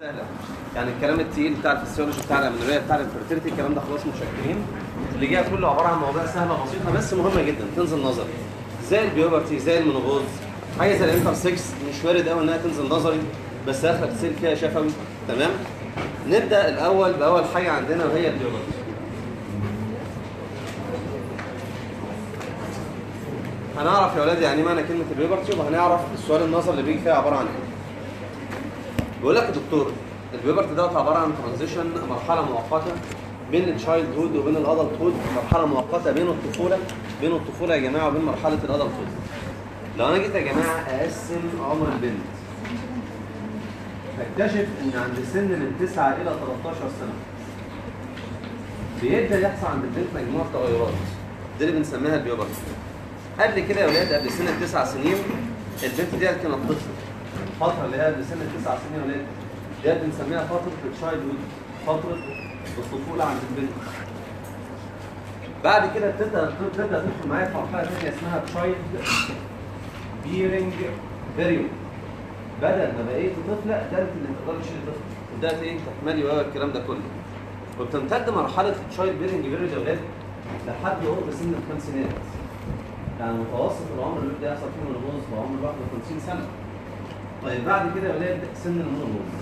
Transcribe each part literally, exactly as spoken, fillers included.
سهله يعني الكلام التقيل بتاع الفسيولوجي بتاع الامنوريه بتاع الفيرتيليتي الكلام ده خلاص متشكرين. اللي جاي كله عباره عن مواضيع سهله بسيطه بس مهمه جدا تنزل نظري، زي البيوبرتي زي المينوبوز، حاجه زي الانتر سكس مش وارد قوي انها تنزل نظري بس اخرك تصير فيها شفوي. تمام. نبدا الاول باول حاجه عندنا وهي البيوبرتي. هنعرف يا ولاد يعني ايه معنى كلمه البيوبرتي، وهنعرف السؤال النظري اللي بيجي فيها عباره عن ايه. بيقول لك يا دكتور البيوبرتي دوت عباره عن ترانزيشن، مرحله مؤقته بين التشايلد هود وبين الادلت هود، مرحله مؤقته بين الطفوله بين الطفوله يا جماعه وبين مرحله الادلت هود. لو انا جيت يا جماعه اقسم عمر البنت هكتشف ان عند سن من تسعة الى تلتاشر سنه بيبدا يحصل عند البنت مجموعه تغيرات، دي اللي بنسميها البيوبرتي. قبل كده يا ولاد قبل سن التسع سنين البنت دي كانت طفل، الفتره اللي هي قبل سن التسع سنين يا ولاد دي بنسميها فتره التشايلد هود، فتره الطفوله عند البنت. بعد كده بتبدا تبدا تدخل معايا في مرحله ثانيه اسمها تشايلد بيرنج بيريود. بدل ما بقيت طفله قدرت اللي تقدر تشيل طفل، بدات ايه تحملي بقى الكلام ده كله. وبتمتد مرحله التشايلد بيرنج بيريود يا ولاد لحد قرب سن الخمسينات. يعني متوسط العمر اللي بيبدا يحصل فيه المينوبوز هو عمر واحد وخمسين سنه. طيب بعد كده يا ولاد سن المينوبوز.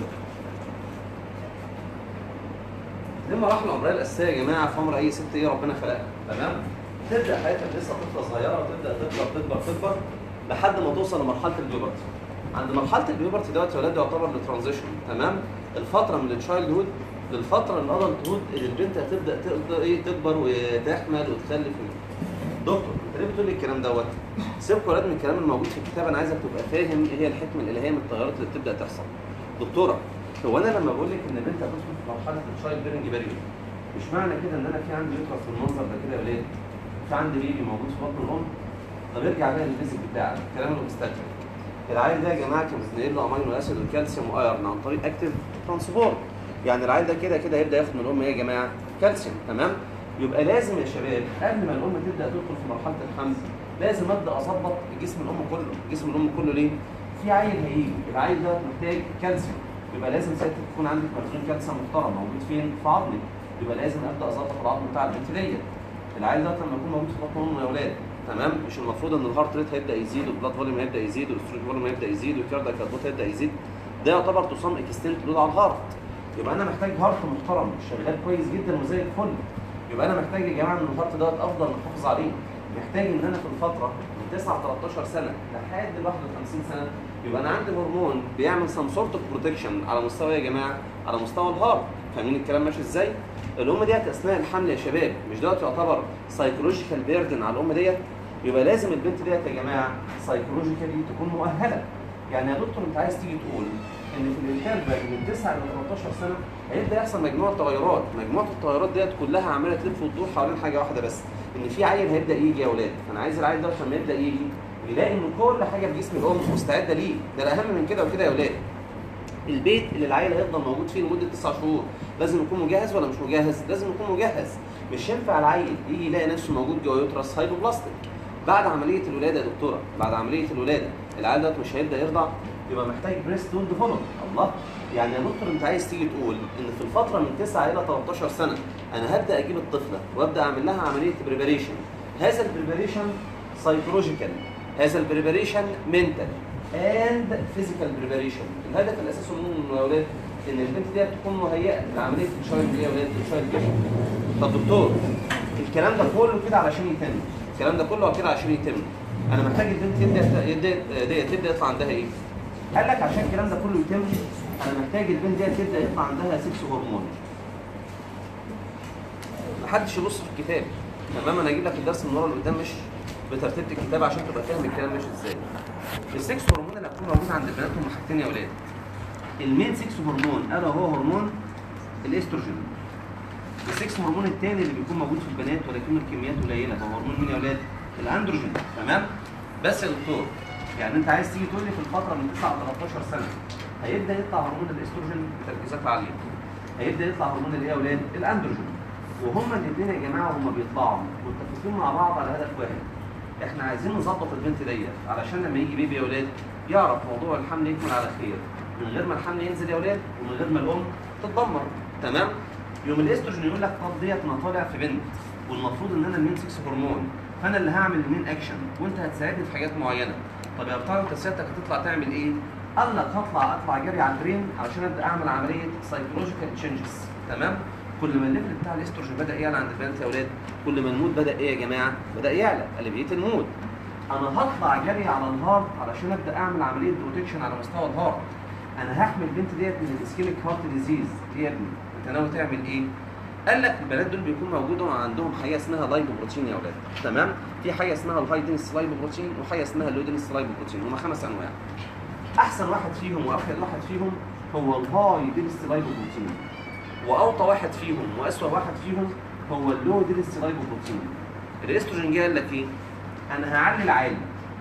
دي المراحل العمريه الاساسيه يا جماعه في عمر اي ست ايه ربنا خلقها، تمام؟ تبدا حياتها لسه طفله صغيره وتبدا تكبر تكبر تكبر لحد ما توصل لمرحله البيوبرتي. عند مرحله البيوبرتي دوت يا ولاد يعتبر الترانزيشن، تمام؟ الفتره من التشايلد هود للفتره الادلت هود اللي البنت هتبدا تقدر ايه تكبر وتحمل وتخلف. دكتور انت ليه بتقول لي الكلام دوت؟ سيبك يا ولاد من الكلام الموجود في الكتاب، انا عايزك تبقى فاهم ايه هي الحكمه الالهيه من التغيرات اللي بتبدا تحصل. دكتوره هو انا لما بقول لك ان البنت هتدخل في مرحله التشايلد بيرنج بيريود مش معنى كده ان انا في عندي يوترس في المنظر ده كده يا ولاد، في عندي بيبي موجود في بطن الام؟ طب ارجع بقى للبيزك بتاعك، الكلام اللي مستكمل. العيل ده يا جماعه كان بيتنقل له امينو اسيد والكالسيوم وايرن عن طريق اكتيف ترانسبورت. يعني العيل ده كده كده هيبدا ياخد من الام ايه يا جماعه؟ كالسيوم، تمام؟ يبقى لازم يا شباب قبل ما الام تبدا تدخل في مرحله الحمل لازم ابدا اظبط جسم الام كله، جسم الام كله ليه؟ في عيل هيجي، العيل ده محتاج كالسيوم، يبقى لازم ساعتها تكون عندك مخزون كالسيوم محترم موجود فين؟ في عظمك، يبقى لازم ابدا اظبط العظم بتاع البنت ديت. العيل ده لما يكون موجود في بطن امه يا اولاد، تمام؟ مش المفروض ان الهارت ريت هيبدا يزيد والبلاد فوليوم هيبدا يزيد والاستروجين فوليوم هيبدا يزيد والكاردياك اوتبوت هيبدا يزيد؟ ده يعتبر تصام اكستنت لود على الهارت. يبقى انا محتاج هارت محترم شغال كويس جدا وزي الفل. يبقى انا محتاج يا جماعه ان الهارت دوت افضل محافظ عليه. محتاج ان انا في الفتره من تسعة ل تلتاشر سنه لحد واحد وخمسين سنه يبقى انا عندي هرمون بيعمل سم سورت اوف بروتكشن على مستوى يا جماعه على مستوى الهارت. فاهمين الكلام ماشي ازاي؟ الام ديت اثناء الحمل يا شباب مش دوت يعتبر سايكولوجيكال بيردن على الام ديت؟ يبقى لازم البنت ديت يا جماعه سايكولوجيكالي تكون مؤهله. يعني يا دكتور انت عايز تيجي تقول ان في الانترفال من تسعة الى تلتاشر سنه هيبدا يحصل مجموعه تغيرات، مجموعه التغيرات ديت كلها عماله تلف وتدور حوالين حاجه واحده بس، ان في عيل هيبدا يجي يا اولاد. فانا عايز العيل ده لما يبدا يجي يلاقي ان كل حاجه في جسم الام مستعده ليه. ده الاهم من كده وكده يا اولاد. البيت اللي العيل هيفضل موجود فيه لمده تسع شهور لازم يكون مجهز ولا مش مجهز؟ لازم يكون مجهز. مش ينفع العيل يجي يلاقي نفسه موجود جوه يوترس هايبوبلاستيك بعد عمليه الولاده يا دكتوره، بعد عمليه الولاده العيل ده مش هيبدا يرضع، يبقى محتاج بريست تو ديفلوب. الله، يعني يا دكتور انت عايز تيجي تقول ان في الفتره من تسعة الى تلتاشر سنه انا هبدا اجيب الطفله وابدا اعمل لها عمليه بريباريشن. هذا البريباريشن سايكولوجيكال، هذا البريباريشن منتال اند فيزيكال بريباريشن. الهدف الاساسي منه يا اولاد ان البنت دي تكون مهيئه لعمليه التشايلد دي يا اولاد، التشايلد دي. طب دكتور الكلام ده كله كده علشان يتم، الكلام ده كله كده عشان يتم انا محتاج البنت يبدا يبدا تبدا يطلع عندها ايه؟ قال لك عشان الكلام ده كله يتم انا محتاج البنت دي تبدا يطلع عندها سكس هرمون. محدش يبص في الكتاب، تمام؟ انا هجيب لك الدرس من ورا لقدام مش بترتيب الكتاب عشان تبقى فاهم الكلام ماشي ازاي. السكس هرمون اللي هتكون موجود عند البنات هم حاجتين يا اولاد. المين سكس هرمون الا هو هرمون الاستروجين. السكس هرمون الثاني اللي بيكون موجود في البنات ولكن الكميات قليله هو هرمون مين يا اولاد؟ الاندروجين، تمام؟ بس يا دكتور يعني انت عايز تيجي تقول لي في الفتره من تسعة ل تلتاشر سنه هيبدا يطلع هرمون الاستروجين بتركيزات عاليه، هيبدا يطلع هرمون الايه يا اولاد؟ الاندروجين. وهما الاثنين يا جماعه هما بيطلعوا متفقين مع بعض على هدف واحد. احنا عايزين نظبط البنت ديت علشان لما يجي بيبي يا اولاد يعرف موضوع الحمل يكمل على خير من غير ما الحمل ينزل يا ولاد ومن غير ما الام تتدمر. تمام؟ يوم الاستروجين يقول لك طب ديت انا طالع في بنت والمفروض ان انا المين سكس هرمون، فانا اللي هعمل المين اكشن وانت هتساعدني في حاجات معينه. طب يا بتاع انت سيادتك هتطلع تعمل ايه؟ قال لك هطلع اطلع جري على البرين علشان ابدا اعمل عمليه سايكولوجيكال تشينجز. تمام؟ كل ما الليفل بتاع الاستروجين بدا يعلى عند البنات يا اولاد، كل ما المود بدا ايه يا جماعه؟ بدا يعلى، قلبيه المود. انا هطلع جري على الهارت علشان ابدا اعمل عمليه بروتكشن على مستوى الهارت. انا هحمي البنت ديت من الاسكيميك هارت ديزيز. ايه يا ابني؟ انت ناوي تعمل ايه؟ قال لك البنات دول بيكون موجودهم عندهم حاجه اسمها لايبوبروتين يا اولاد. تمام؟ في حاجه اسمها الهاي دينس لايبوبروتين وحاجه اسمها اللو دينس لايبوبروتين، هم خمس انواع. احسن واحد فيهم وافيد واحد فيهم هو الهاي دينس لايبوبروتين، واوطى واحد فيهم واسوأ واحد فيهم هو اللو دينس لايبوبروتين. الاستروجين جه قال لك ايه؟ انا هعلي العالي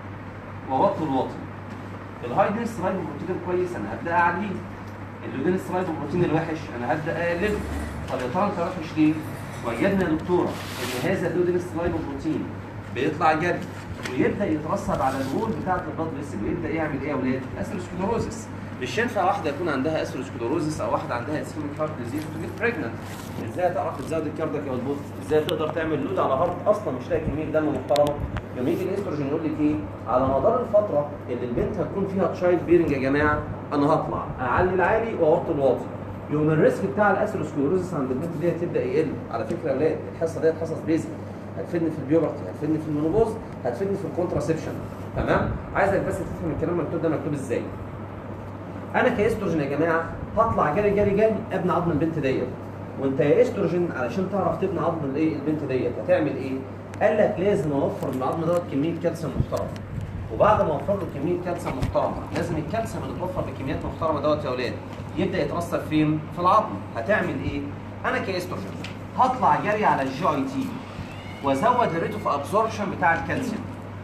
واوطي الواطي. الهاي دينس لايبوبروتين الكويس انا هبدا اعليه، اللو دينس لايبوبروتين الوحش انا هبدا اقلله. طب يا ترى انت وحش ليه؟ وجدنا يا دكتوره ان هذا اللو دينس لايبوبروتين بيطلع جري ويبدا يترسب على الوول بتاعه البلاد فيسل ويبدا يعمل ايه يا اولاد؟ اثيروسكليروزس. مش ينفع واحده يكون عندها اثيروسكليروزس او واحده عندها اسكيميك هارت ديزيز وتجيب بريجننت. ازاي تعرف تزود الكاردياك يا مظبوط؟ ازاي تقدر تعمل لود على هارت اصلا مش لاقي كميه دم محترمه؟ يوم يجي الاستروجين يقول لك ايه؟ على مدار الفتره اللي البنت هتكون فيها تشايلد بيرنج يا جماعه انا هطلع اعلي العالي واوطي الواطي. يوم الريسك بتاع الاثيروسكليروزس عند البنت دي تبدا يقل. على فكره يا اولاد الحصه ديت حصص بيزك، هتفيدني في البيوبرتي، هتفيدني في المونوبوز، هتفيدني في الكونتراسبشن. تمام؟ عايزك بس تفهم الكلام المكتوب ده مكتوب ازاي. انا كاستروجين يا جماعه هطلع جري جري جري ابني عظم البنت ديت. وانت يا استروجين علشان تعرف تبني عظم الايه البنت ديت هتعمل ايه؟ قال لك لازم اوفر للعظم دوت كميه كالسيوم محترمه. وبعد ما اوفر له كميه كالسيوم محترمه لازم الكالسيوم اللي اتوفر بكميات محترمه دوت يا اولاد يبدا يترسب فين؟ في العظم. هتعمل ايه؟ انا كاستروجين هطلع جري على الجي اي تي وازود الريت اوف ابزوربشن بتاع الكالسيوم.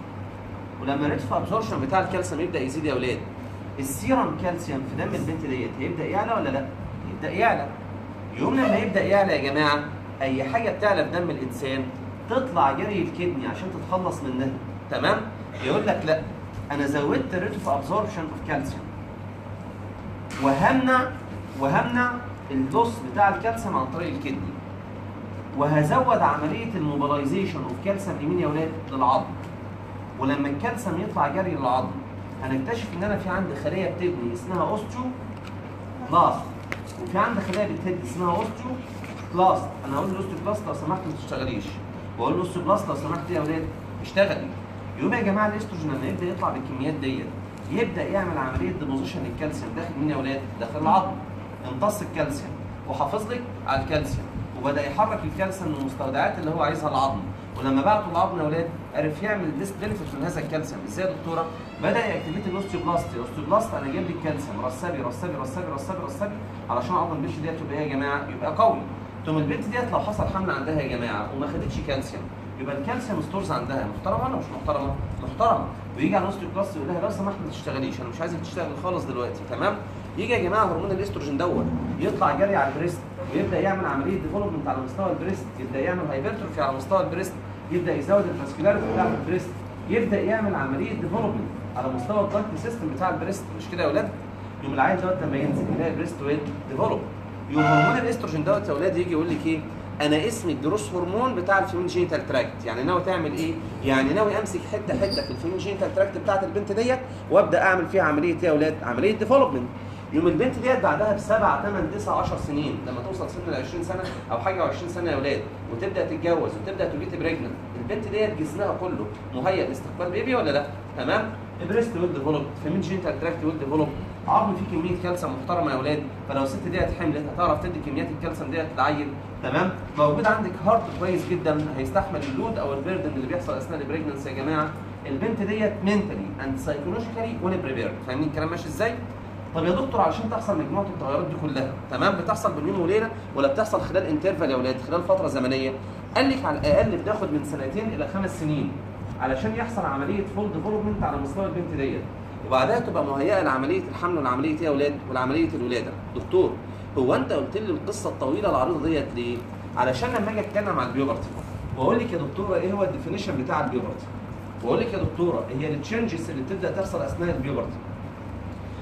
ولما الريت اوف ابزوربشن بتاع الكالسيوم يبدا يزيد يا اولاد، السيرم كالسيوم في دم البنت ديت هيبدا يعلى ولا لا؟ يبدا يعلى. يوم لما يبدا يعلى يا جماعه اي حاجه بتعلى في دم الانسان تطلع جري الكدني عشان تتخلص منها. تمام؟ يقول لك لا انا زودت الريت اوف ابزوربشن اوف كالسيوم وهمنع وهمنع اللوس بتاع الكالسيوم عن طريق الكدني، وهزود عمليه الموبلايزيشن اوف كالسيوم لمين يا ولاد؟ للعظم. ولما الكالسيوم يطلع جري للعظم هنكتشف ان انا في عندي خليه بتبني اسمها اوستيو بلاست، وفي عندي خليه بتهد اسمها اوستيو بلاست. انا هقول الاوستيو بلاست لو سمحت ما تشتغليش، واقول الاوستيو بلاست لو سمحت يا ولاد اشتغلي. يقوم يا جماعه الاستروجين لما يبدا يطلع بالكميات ديت يبدا يعمل عمليه ديبوزيشن للكالسيوم داخل مين يا ولاد؟ داخل العظم. امتص الكالسيوم وحافظ لك على الكالسيوم وبدا يحرك الكالسيوم من المستودعات اللي هو عايزها العظم. ولما بعته العظم يا ولاد عرف يعمل ديس بنفيت من هذا الكالسيوم. ازاي يا دكتوره؟ بدا ياكتيفيت الاوستيوبلاست. الاوستيوبلاست انا جايب لك كالسيوم رسبي رسبي رسبي رسبي رسبي علشان عظم البنت ديت تبقى ايه يا جماعه؟ يبقى قوي. ثم البنت ديت لو حصل حمل عندها يا جماعه وما خدتش كالسيوم يبقى الكالسيوم ستورز عندها محترمه ولا مش محترمه؟ محترمه. ويجي على الاوستيوبلاست يقول لها لو سمحت ما تشتغليش، انا مش عايزك تشتغل خالص دلوقتي. تمام؟ يجي يا جماعه هرمون الاستروجين دوت يطلع جري على البريست ويبدا يعمل عمليه ديفلوبمنت على مستوى البريست، يبدا يعمل هايبرتروفي على مستوى البريست، يبدا يزود الفاسكولاريتي بتاع البريست، يبدا يعمل عمليه ديفلوبمنت على مستوى الضغط سيستم بتاع البريست. مش كده يا اولاد؟ يوم العيل دوت لما ينزل يلاقي البريست ويل ديفلوب. يوم هرمون الاستروجين دوت يا اولاد يجي يقول لك ايه؟ انا اسمي الجروس هرمون بتاع الفيمين جينيتال تراكت. يعني ناوي تعمل ايه؟ يعني ناوي امسك حته حته في الفيمين جينيتال تراكت بتاعت البنت ديت وابدا اعمل فيها عمليه ايه يا اولاد؟ عمليه ديفلوبمنت. يوم البنت ديت بعدها بسبع ثمان تسع عشر سنين لما توصل سن ال عشرين سنه او حاجه وعشرين سنه يا اولاد وتبدا تتجوز وتبدا تجيت بريجننت، البنت ديت جسمها كله مهيئ لاستقبال بيبي ولا لا؟ تمام؟ البريست ويل ديفلوب، فيمين جينيتال تراكت ويل ديفلوب، عظم فيه كميه كالسيوم محترمه يا اولاد، فلو الست ديت حملت هتعرف تدي كميات الكالسيوم ديت للعيل. تمام؟ موجود عندك هارت كويس جدا هيستحمل اللود او البيردن اللي بيحصل اثناء البريجننسي يا جماعه. البنت ديت منتلي اند سايكولوجيكالي ويل بريبيرد. فاهمين الكلام ماشي ازاي؟ طب يا دكتور علشان تحصل مجموعه التغيرات دي كلها، تمام؟ بتحصل بين يوم وليله ولا بتحصل خلال انترفال يا اولاد؟ خلال فتره زمنيه. قال لك على الاقل بتاخد من سنتين الى خمس سنين علشان يحصل عمليه فول ديفلوبمنت على مستوى البنت ديت، وبعدها تبقى مهيئه لعمليه الحمل والعمليه ايه يا اولاد؟ والعمليه الولاده. دكتور هو انت قلت لي القصه الطويله العريضه ديت ليه؟ علشان لما اجي اتكلم عن البيوبرتي واقول لك يا دكتوره ايه هو الديفينيشن بتاع البيوبرتي، واقول لك يا دكتوره هي التشنجز اللي بتبدا تحصل اثناء البيوبرتي،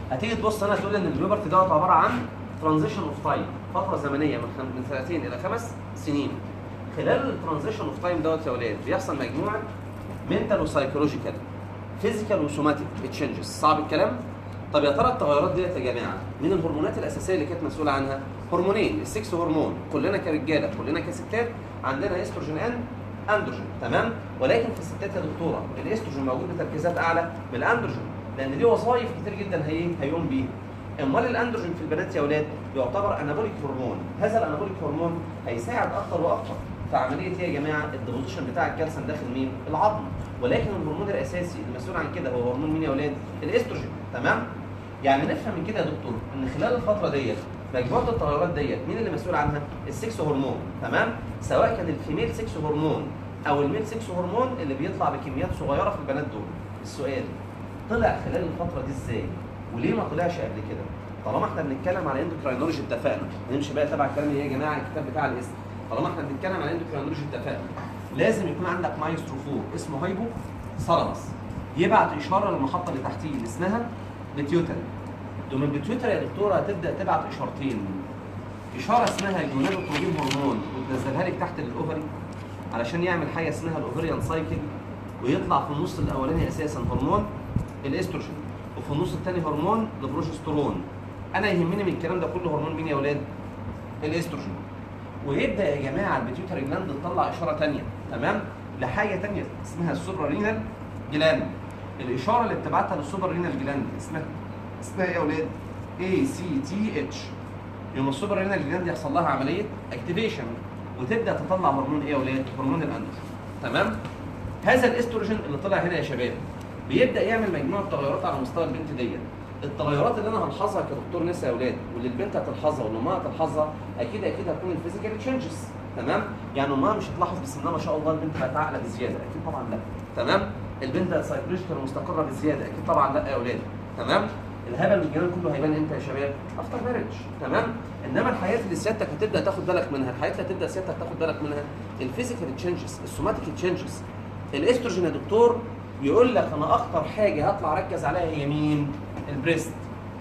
هتيجي تبص هنا تقول ان البيوبرتي دوت عباره عن ترانزيشن اوف تايم، فتره زمنيه من خم... من سنتين الى خمس سنين. خلال الترانزيشن اوف تايم دوت يا ولاد بيحصل مجموعه منتال وسايكولوجيكال فيزيكال وسوماتيك تشينجز. صعب الكلام؟ طب يا ترى التغيرات ديت يا جماعه من الهرمونات الاساسيه اللي كانت مسؤوله عنها؟ هرمونين، السكس هرمون، كلنا كرجاله كلنا كستات عندنا استروجين اند اندروجين، تمام؟ ولكن في الستات يا دكتوره الاستروجين موجود بتركيزات اعلى من الاندروجين، لان ليه وظائف كتير جدا هي هيقوم بيها. امال الاندروجين في البنات يا ولاد يعتبر انابوليك هرمون، هذا الانابوليك هرمون هيساعد اكتر واكتر في عمليه ايه يا جماعه؟ الديبوزيشن بتاع الكالسيوم داخل مين؟ العظم. ولكن الهرمون الاساسي المسؤول عن كده هو هرمون مين يا ولاد؟ الاستروجين، تمام؟ يعني نفهم من كده يا دكتور ان خلال الفتره ديت مجموعه التغيرات ديت مين اللي مسؤول عنها؟ السكس هرمون، تمام؟ سواء كان الفيميل سكس هرمون او الميل سكس هرمون اللي بيطلع بكميات صغيره في البنات دول. السؤال طلع خلال الفتره دي ازاي؟ وليه ما طلعش قبل كده؟ طالما احنا بنتكلم على اندوكراينولوجي اتفقنا، نمشي بقى تبع الكلام ايه يا جماعه الكتاب بتاع الاسم. طالما احنا بنتكلم على اندوكراينولوجي اتفقنا لازم يكون عندك مايسترو فوق اسمه هايبو ثالاموس يبعت اشاره للمحطه اللي تحتيه اللي اسمها بيتيوتري. دوم البيتيوتري يا دكتوره هتبدا تبعت اشارتين، اشاره اسمها جونادوتروبين هرمون وتنزلها لك تحت الاوفري علشان يعمل حاجه اسمها الاوفريان سايكل، ويطلع في النص الاولاني اساسا هرمون الاستروجين وفي النص الثاني هرمون البروجسترون. انا يهمني من الكلام ده كله هرمون مين يا ولاد؟ الاستروجين. ويبدا يا جماعه البيتيوتري جلاند تطلع اشاره ثانيه، تمام؟ لحاجه ثانيه اسمها السوبرا رينال جلاند. الاشاره اللي بتبعتها للسوبر رينال جلاند اسمها اسمها ايه يا ولاد؟ اي سي تي اتش. يوم السوبر رينال جلاند يحصل لها عمليه اكتيفيشن وتبدا تطلع هرمون ايه يا ولاد؟ هرمون الاندروجين، تمام؟ هذا الاستروجين اللي طلع هنا يا شباب بيبدا يعمل مجموعه تغيرات على مستوى البنت ديت. التغيرات اللي انا هلحظها كدكتور نساء يا اولاد واللي البنت هتلحظها واللي امها هتلحظها اكيد اكيد هتكون الفيزيكال تشينجز، تمام؟ يعني امها مش هتلاحظ بسم الله ما شاء الله البنت بقت عاقله بزياده، اكيد طبعا لا، تمام؟ البنت بقت سايكولوجيكال مستقره بزياده، اكيد طبعا لا يا اولاد، تمام؟ الهبل والجنان كله هيبان امتى يا شباب؟ افتر مارج، تمام؟ انما الحياه اللي سيادتك هتبدا تاخد بالك منها، الحياه اللي هتبدا سيادتك تاخد بالك منها الفيزيكال تشينجز، السوماتيك تشينجز. الاستروجين يا دكتور يقول لك انا اكتر حاجه هطلع اركز عليها هي مين؟ البريست.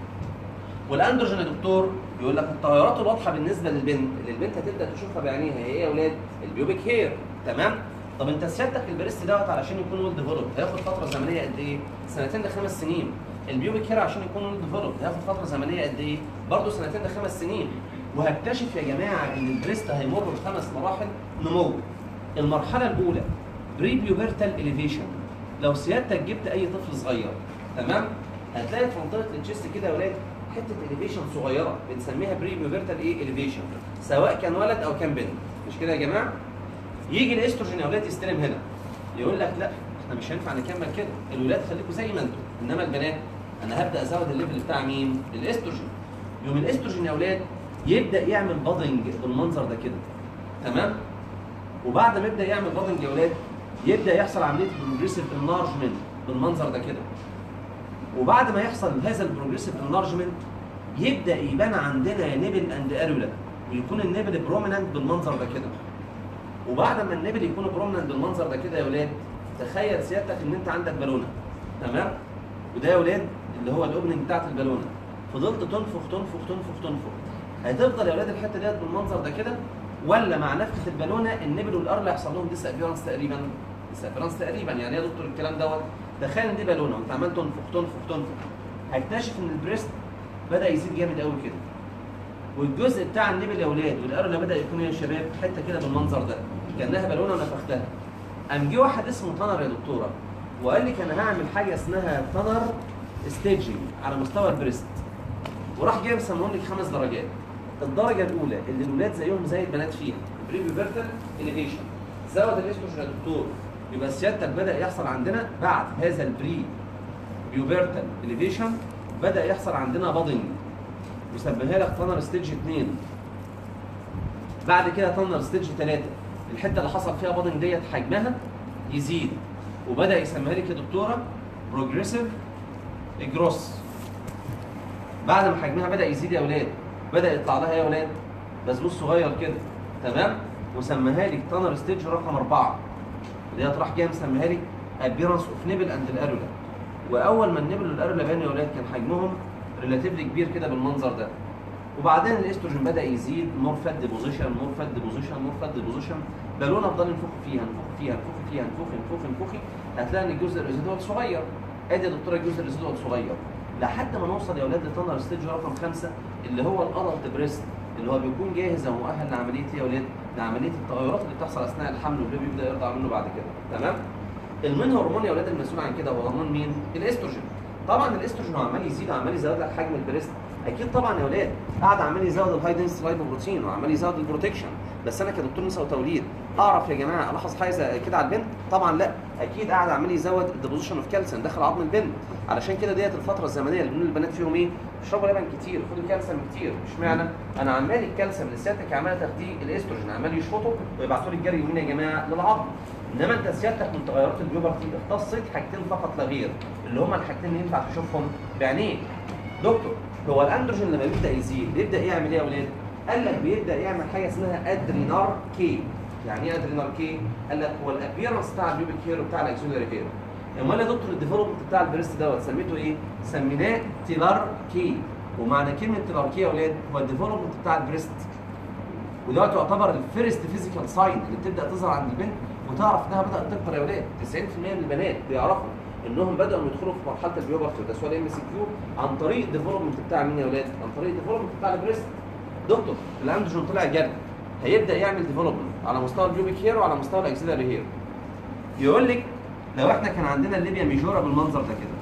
والاندروجين يا دكتور يقول لك التغيرات الواضحه بالنسبه للبنت اللي البنت هتبدا تشوفها بعينيها هي ايه يا اولاد؟ البيوبيك هير، تمام؟ طب انت سيادتك البريست دوت علشان يكون ويل ديفلوبد هياخد فتره زمنيه قد ايه؟ سنتين لخمس سنين. البيوبيك هير عشان يكون ويل ديفلوبد هياخد فتره زمنيه قد ايه؟ برضه سنتين لخمس سنين. وهكتشف يا جماعه ان البريست هيمر بخمس مراحل نمو. المرحله الاولى بري بيوبرتال اليفيشن. لو سيادتك جبت اي طفل صغير، تمام؟ هتلاقي في منطقه الجست كده يا ولاد حته اليفيشن صغيره بنسميها بري بيوبرتال ايه؟ اليفيشن، سواء كان ولد او كان بنت، مش كده يا جماعه؟ يجي الاستروجين يا ولاد يستلم هنا يقول لك لا احنا مش هينفع نكمل كده، الولاد خليكم زي ما انتم، انما البنات انا هبدا ازود الليفل بتاع مين؟ الاستروجين. يوم الاستروجين يا ولاد يبدا يعمل بادنج بالمنظر ده كده، تمام؟ وبعد ما يبدا يعمل بادنج يا ولاد يبدا يحصل عمليه بروجريسيف انلارجمنت بالمنظر ده كده. وبعد ما يحصل هذا البروجريسيف انلارجمنت يبدا يبان عندنا نيبل اند اريولا ويكون النيبل بروميننت بالمنظر ده كده. وبعد ما النيبل يكون بروميننت بالمنظر ده كده يا ولاد تخيل سيادتك ان انت عندك بالونه، تمام؟ وده يا ولاد اللي هو الاوبننج بتاعت البالونه. فضلت تنفخ تنفخ تنفخ تنفخ هتفضل يا ولاد الحته ديت بالمنظر ده كده، ولا مع نفخه البالونه النبل والارل هيحصل لهم ديس ابيرنس تقريبا؟ ديس ابيرنس تقريبا يعني يا دكتور الكلام دوت؟ تخيل ان دي بالونه وانت عمال تنفخ تنفخ تنفخ هتكتشف ان البريست بدا يزيد جامد قوي كده، والجزء بتاع النبل يا ولاد والارل بدا يكون يا شباب حته كده بالمنظر ده كانها بالونه ونفختها. قام جه واحد اسمه تانر يا دكتوره وقال لك انا هعمل حاجه اسمها تانر ستيجنج على مستوى البريست، وراح جاي مسمون لك خمس درجات. الدرجه الاولى اللي الولاد زيهم زي البنات فيها بري بيوبرتال اليفيشن، زود الاستروجين يا دكتور، يبقى سيادتك بدا يحصل عندنا بعد هذا البري بيوبرتال اليفيشن بدا يحصل عندنا بادنج وسميها لك تانر ستيج اثنين. بعد كده تانر ستيج ثلاثة الحته اللي حصل فيها بادنج ديت حجمها يزيد وبدا يسميها لك يا دكتوره بروجريسيف جروس. بعد ما حجمها بدا يزيد يا اولاد بدا يطلع لها يا اولاد بسبوس صغير كده، تمام؟ وسماها لك تانر ستيج رقم أربعة اللي هي راح جايه مسميها لك ابيرنس اوف نيبل اند الاريولا. واول ما النيبل والاريولا بانوا يا اولاد كان حجمهم ريلاتيفلي كبير كده بالمنظر ده. وبعدين الاستروجين بدا يزيد، مور فات ديبوزيشن مور فات ديبوزيشن مور فات ديبوزيشن، بالونه افضل ننفخ فيها ننفخ فيها ننفخ فيها ننفخ ننفخ ننفخي، هتلاقي ان الجزء الريزيدوال صغير. ادي يا دكتوره الجزء الريزيدوال صغير لحد ما نوصل يا اولاد لتنر ستيج رقم خمسه اللي هو الادلت بريست، اللي هو بيكون جاهز او مؤهل لعمليه ايه يا اولاد؟ لعمليه التغيرات اللي بتحصل اثناء الحمل والبيبي بيبدا يرضع منه بعد كده. تمام؟ المين هرمون يا اولاد المسؤول عن كده هو هرمون مين؟ الاستروجين. طبعا الاستروجين عمال يزيد وعمال يزود لك حجم البريست، اكيد طبعا يا اولاد قاعد عمال يزود الهاي دنسيتي لايبوبروتين وعمال يزود البروتكشن، بس انا كدكتور نساء وتوليد اعرف يا جماعه الاحظ حاجه زي كده على البنت؟ طبعا لا، اكيد قاعد عمال يزود الديبوزيشن اوف كالسيوم داخل عظم البنت، علشان كده ديت الفتره الزمنيه اللي بنقول للبنات فيهم ايه؟ اشربوا لبن كتير، خدوا كالسيوم كتير. اشمعنى؟ انا عمال الكالسيوم اللي سيادتك عماله تاخديه الاستروجين عمال يشفطه ويبعتوا لي الجري يمين يا جماعه للعظم. انما انت سيادتك من تغيرات البيوبرتي اختصيت حاجتين فقط لا غير، اللي هما الحاجتين اللي ينفع تشوفهم بعينيك. دكتور هو الاندروجين لما بيبدا يزيد بيبدا يعمل ايه يا اولاد؟ قال لك بيبدا يعمل حاجه اسمها ادرينار كي. يعني ايه ادرينار كي؟ قال لك هو الابيرنس بتاع البيوبيك هير وبتاع الاكسولاري هير. امال يا دكتور الديفلوبمنت بتاع البريست دوت سميته ايه؟ سميناه تيلار كي. ومعنى كلمه تيلار كي يا اولاد هو الديفلوبمنت بتاع البريست، ودوت يعتبر الفيرست فيزيكال ساين اللي بتبدا تظهر عند البنت وتعرف انها بدات تكبر يا اولاد. تسعين في المية من البنات بيعرفوا انهم بداوا يدخلوا في مرحله البيوبرتي، وده سؤال ام سي كيو، عن طريق الديفلوبمنت بتاع مين يا اولاد؟ عن طريق الديفلوبمنت بتاع البريست. دكتور الاندروجين طلع جري هيبدا يعمل ديفلوبمنت على مستوى البيوبيك هير وعلى مستوى الاكسيلاري هير. يقول لك لو احنا كان عندنا الليبيا ميجورا بالمنظر ده كده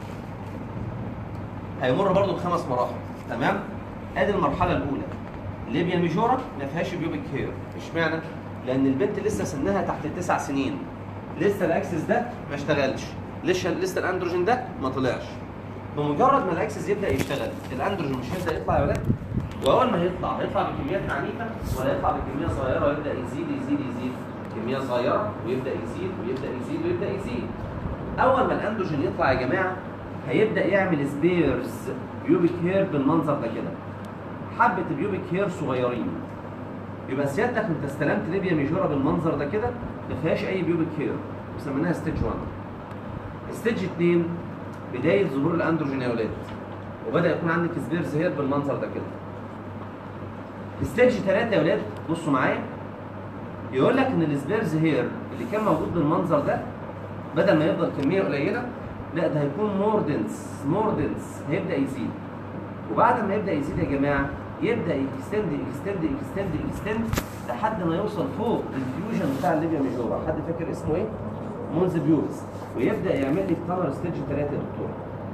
هيمر برضه بخمس مراحل. تمام؟ ادي المرحله الاولى الليبيا ميجورا ما فيهاش بيوبيك هير. اشمعنى؟ لان البنت لسه سنها تحت التسع سنين، لسه الاكسس ده ما اشتغلش، لسه لسه الاندروجين ده ما طلعش. بمجرد ما الاكسس يبدا يشتغل الاندروجين مش هيبدا يطلع يا ولاد؟ واول ما هيطلع هيطلع بكميات عنيفه ولا يطلع بكميه صغيره ويبدا يزيد يزيد يزيد؟ كميه صغيره ويبدا يزيد ويبدا يزيد ويبدا يزيد. اول ما الاندروجين يطلع يا جماعه هيبدا يعمل سبيرز بيوبيك هير بالمنظر ده كده، حبه بيوبيك هير صغيرين. يبقى سيادتك انت استلمت ليبيا ميجورا بالمنظر ده كده ما فيهاش اي بيوبيك هير، وسميناها ستيج واحد. ستيج اتنين بدايه ظهور الاندروجين يا ولاد، وبدا يكون عندك سبيرز هير بالمنظر ده كده. ستيج ثلاثة يا ولاد بصوا معايا، يقول لك ان السبيرز هير اللي كان موجود بالمنظر ده بدل ما يفضل كميه قليله لا ده هيكون مور دنس مور دنس، هيبدا يزيد. وبعد ما يبدا يزيد يا جماعه يبدا يكستند يكستند يكستند يكستند لحد ما يوصل فوق الفيوجن بتاع الليبيا ميجورا. حد فاكر اسمه ايه؟ مونز بيوبس. ويبدا يعمل لي تانر ستيج ثلاثة يا دكتور.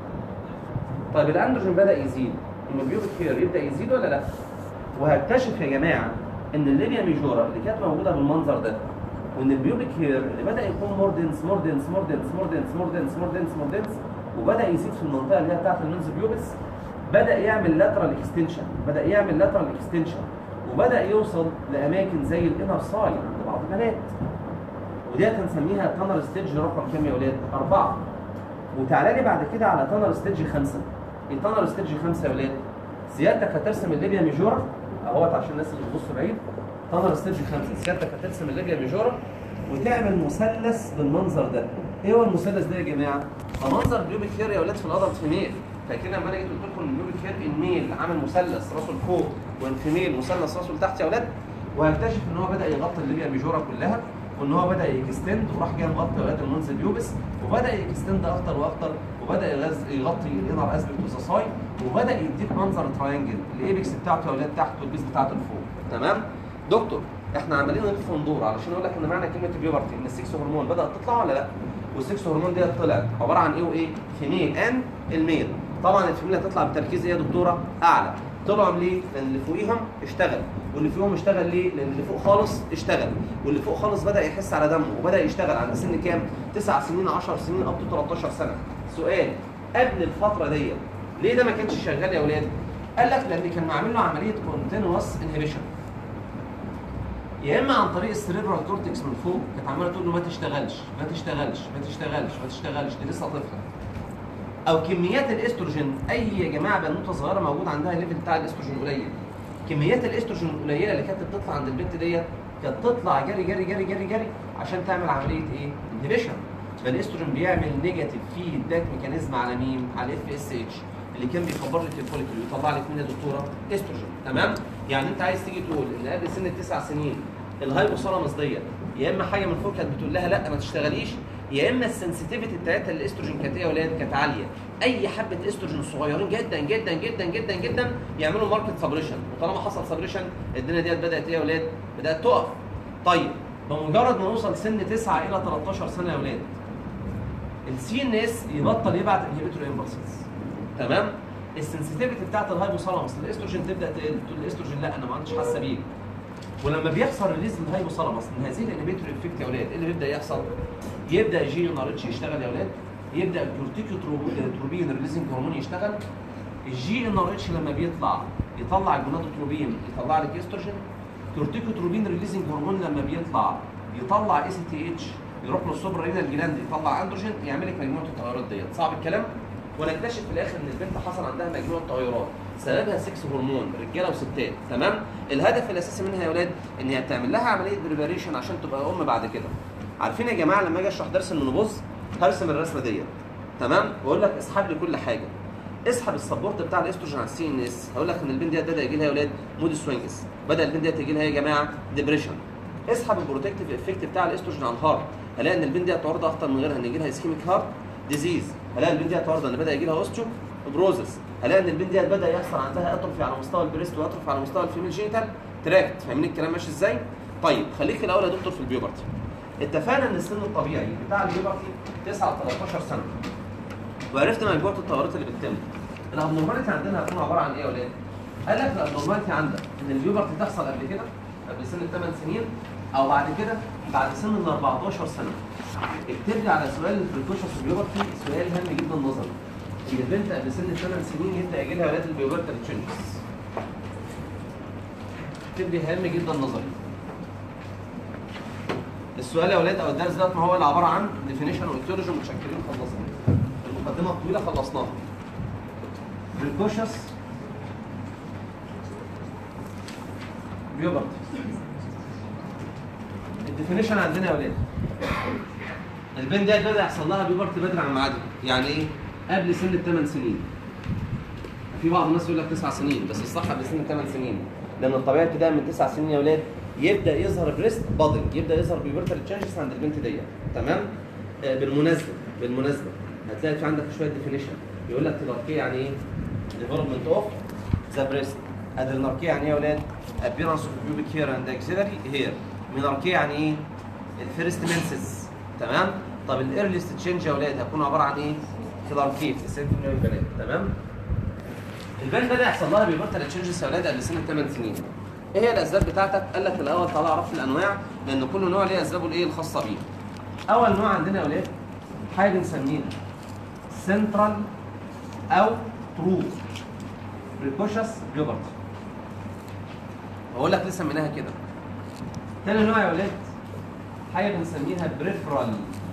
طيب الاندروجين بدا يزيد، ان البيوبيك هير يبدا يزيد ولا لا؟ وهكتشف يا جماعه ان الليبيا ميجورا اللي كانت موجوده بالمنظر ده وان البيوبيك هير اللي بدا يكون مور دنس مور دنس مور دنس مور دنس مور دنس مور دنس مور دنس وبدا يزيد في المنطقه اللي هي بتاعت المونز بيوبس، بدا يعمل لاترال اكستنشن، بدا يعمل لاترال اكستنشن وبدا يوصل لاماكن زي الانر سايد عند بعض البنات. ودي هنسميها تانر ستيج رقم كام يا ولاد؟ أربعة. وتعالى لي بعد كده على تانر ستيج خمسة. ايه تانر ستيج خمسة يا ولاد؟ سيادتك هترسم الليبيا ميجورا اهوت عشان الناس اللي بتبص بعيد. تانر ستيج خمسة سيادتك هترسم الليبيا ميجورا وتعمل مثلث بالمنظر ده. ايه هو المثلث ده يا جماعه؟ ده منظر بيوبيك هير يا ولاد في الادلت فيميل. فاكرين لما انا جيت قلت لكم ان البيوبيك هير الميل عامل مثلث راسه لفوق والفيميل مثلث راسه لتحت يا ولاد؟ وهكتشف ان هو بدا يغطي الليبيا ميجورا كلها، وان هو بدا يكستند وراح جاي مغطي ولاد المونز بيوبس، وبدا يكستند اكتر واكتر، وبدا يغطي الانر اسبكت وساساي، وبدا يديك منظر تراينجل الايبكس بتاعته يا ولاد تحت والبيس بتاعته لفوق. تمام؟ دكتور احنا عمالين نلف وندور علشان اقول لك ان معنى كلمه بيوبرتي ان السكس هرمون بدات تطلع ولا لا؟ والسكس هرمون ديت طلعت عباره عن ايه وايه؟ فيميل ان الميل. طبعا الفيميل هتطلع بتركيز ايه يا دكتوره؟ اعلى. طلعوا ليه؟ لان اللي فوقيهم اشتغل، واللي فوقهم اشتغل ليه؟ لان اللي فوق خالص اشتغل، واللي فوق خالص بدا يحس على دمه وبدا يشتغل عند سن كام؟ تسع سنين عشر سنين اب تو تلتاشر سنه. سؤال قبل الفتره ديت ليه ده ما كانش شغال يا ولاد؟ قال لك لان كان معمول له عمليه كونتينوس انهبيشن، يا اما عن طريق السريبرال كورتكس من فوق كانت عماله تقول له ما تشتغلش ما تشتغلش ما تشتغلش ما تشتغلش دي لسه طفله، او كميات الاستروجين اي يا جماعه بنوته صغيره موجود عندها الليفل بتاع الاستروجين قليل، كميات الاستروجين القليله اللي كانت بتطلع عند البنت ديت كانت تطلع جري جري جري جري جري عشان تعمل عمليه ايه؟ انهبيشن. فالاستروجين بيعمل نيجاتيف فيدباك ميكانيزم على مين؟ على الاف اس اتش. اللي كان بيكبر لك الفوليكل ويطلع لك منها دكتوره استروجين. تمام؟ يعني انت عايز تيجي تقول ان قبل سن التسع سنين الهايبوثالاموس ديت يا اما حاجه من فوق كانت بتقول لها لا ما تشتغليش، يا اما السنسيتيفيتي بتاعتها للاستروجين كانت ايه يا ولاد؟ كانت عاليه. اي حبه استروجين صغيرين جدا جدا جدا جدا جدا يعملوا ماركت سبريشن، وطالما حصل سبريشن الدنيا ديت بدات ايه يا ولاد؟ بدات تقف. طيب بمجرد ما نوصل سن تسعة الى تلتاشر سنه يا ولاد السي ان اس يبطل يبعت انهبيتور امبلسز. تمام؟ السنسيتيفيتي بتاعت الهايبوثالاموس للاستروجين تبدا تقل، تقول الاستروجين لا انا ما عادش حاسه بيه. ولما بيحصل ريليز للهايبوثالاموس من هذه الانهبيتور افكت يا ولاد ايه اللي بيبدا يحصل؟ يبدا الجي ان ار اتش يشتغل يا ولاد، يبدا الكورتيكوتروبين ريليزنج هرمون يشتغل. الجي ان ار اتش لما بيطلع يطلع الجونادوتروبين يطلع لك استروجين. كورتيكوتروبين ريليزنج هرمون لما بيطلع يطلع اي سي تي اتش يروح للسوبر رينال جلاند يطلع اندروجين يعمل لك مجموعه التغيرات ديت. صعب الكلام؟ ونكتشف في الاخر ان البنت حصل عندها مجموعه تغيرات سببها سكس هرمون رجاله وستات. تمام؟ الهدف الاساسي منها يا ولاد ان هي بتعمل لها عمليه بريباريشن عشان تبقى ام بعد كده. عارفين يا جماعه لما اجي اشرح درس المنوبوز هرسم الرسمه ديت. تمام؟ واقول لك اسحب لي كل حاجه. اسحب السبورت بتاع الاستروجين على السي ان اس، هقول لك ان البنت ديت بدا يجي لها يا ولاد مود سوينجز، بدا البنت ديت يجي لها يا جماعه ديبريشن. اسحب البروتكتيف افكت بتاع الاستروجين على الهارت، هلاقي ان البنت ديت عرضه اخطر من غيرها ان يجي لها اسكيميك هارت ديزيز، هلاقي البنت ديت عرضه ان بدا يجي لها اوستيو بروزس، هلاقي ان البنت ديت بدا يحصل عندها اتروفي على مستوى البريست واتروفي على مستوى الفيميل جينيتال تراكت. فاهمين الكلام ماشي ازاي؟ طيب خليك الاول يا دكتور في البيوبرتي. اتفقنا ان السن الطبيعي بتاع البيوبرتي تسعة ل تلتاشر سنه، وعرفنا مجموعه التغيرات اللي بتتم. الابنورماليتي عندنا هتكون عباره عن ايه يا ولاد؟ قال لك الابنورماليتي عندك ان البيوبرتي تحصل قبل كده قبل سن الثمان سنين او بعد كده بعد سن ال اربعتاشر سنه. اكتب لي على سؤال البريكوشنز البيوبرتي سؤال هام جدا نظري. ان البنت قبل سن الثمان سنين يبدا يجي لها ولاد البيوبرتال تشينجز. اكتب لي هام جدا نظري. السؤال يا ولاد او الدرس ده ما هو اللي عباره عن ديفينيشن وايتيولوجي متشكلين خلصنا. المقدمه الطويله خلصناها. بريكوشنز بيوبرتي. الديفينيشن عندنا يا ولاد البنت ديت بدا يحصل لها بيوبرتي بدري عن ميعادها. يعني ايه؟ قبل سن الثمان سنين. في بعض الناس يقول لك تسع سنين بس الصح قبل سن الثمان سنين، لان الطبيعي ابتداء من تسع سنين يا ولاد يبدا يظهر بريست بادنج، يبدا يظهر بيوبرتال تشينجز عند البنت ديت. تمام؟ آه بالمناسبه بالمناسبه هتلاقي في عندك شويه ديفينيشن يقول لك تلاركيه يعني ايه؟ ديفلوبمنت اوف ذا بريست. ادريناركيه يعني ايه يا ولاد؟ appearance of pubic hair and axillary hair. ميناركيه يعني ايه؟ الفيرست مينسز. تمام؟ طب الايرليست تشينج يا ولاد هتكون عباره عن ايه؟ كلاركيه في السن من البنات. تمام؟ البنت بدا يحصل لها بيوبرتال تشينجز يا ولاد قبل سن الثمان سنين. ايه هي الاسباب بتاعتك؟ قال لك الاول تعالى اعرف الانواع لان كل نوع ليه اسبابه الايه الخاصه بيه. اول نوع عندنا يا ولاد حاجه بنسميها سنترال او ترو بريكوشس بيوبرتي. بقول لك ليه سميناها كده. تاني نوع يا ولاد حاجه بنسميها بريفرال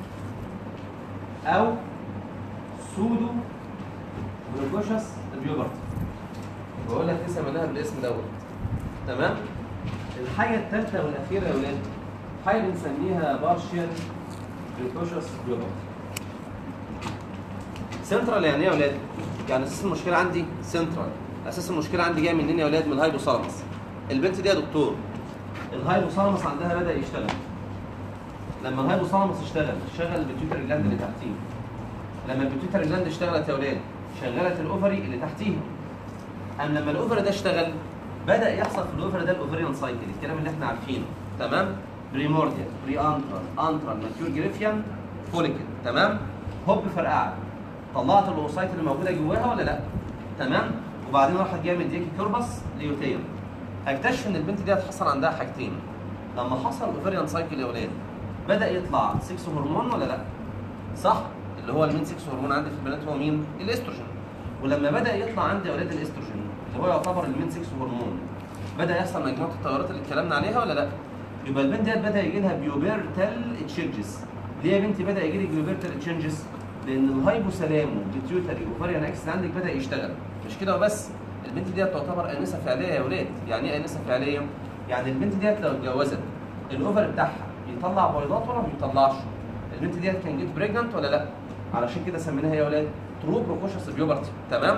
او سودو بريكوشس بيوبرتي. بقول لك ليه سميناها بالاسم دوت. تمام؟ الحاجه الثالثه والاخيره يا ولاد حاجه بنسميها بارشال بريكوشس بيوبرتي. سنترال يعني ايه يا ولاد؟ يعني اساس المشكله عندي سنترال، اساس المشكله عندي جايه منين يا ولاد؟ من الهايبوثالاموس. البنت دي يا دكتور الهايبوثالاموس عندها بدا يشتغل. لما الهايبوثالاموس اشتغل شغل البيتيوتري جلاند اللي تحتيه. لما البيتيوتري جلاند اشتغلت يا ولاد شغلت الاوفري اللي تحتيها. ام لما الاوفري ده اشتغل بدا يحصل في الاوفري ده الاوفريان سايكل، الكلام اللي احنا عارفينه. تمام؟ بريمورديال، بري انترال، انترال، ماتيور جريفيان، فوليكل. تمام؟ هوب فرقعت طلعت الاوسايت اللي موجوده جواها ولا لا؟ تمام؟ وبعدين راحت جايه مديكي كوربس ليوتيوم. هكتشف ان البنت دي هتحصل عندها حاجتين. لما حصل الاوفريان سايكل يا ولاد بدا يطلع سكس هرمون ولا لا؟ صح؟ اللي هو المين سكس هرمون عندي في البنات هو مين؟ الاستروجين. ولما بدا يطلع عندي يا ولاد الاستروجين اللي هو يعتبر المين سكس هرمون بدا يحصل مجموعه التغيرات اللي اتكلمنا عليها ولا لا؟ يبقى البنت ديت بدا يجي لها بيوبرتال تشينجز. ليه يا بنتي بدا يجي لك بيوبرتال تشينجز؟ لان الهايبوثالامو بيتيوتري اوفريان اكسس عندك بدا يشتغل. مش كده وبس، البنت ديت تعتبر انسه فعليه يا ولاد. يعني ايه انسه فعليه؟ يعني البنت ديت لو اتجوزت الاوفر بتاعها بيطلع بيضات ولا ما بيطلعش؟ البنت ديت كان جيت بريجننت ولا لا؟ علشان كده سميناها يا ولاد ترو بروكوشس بيوبرتي. تمام؟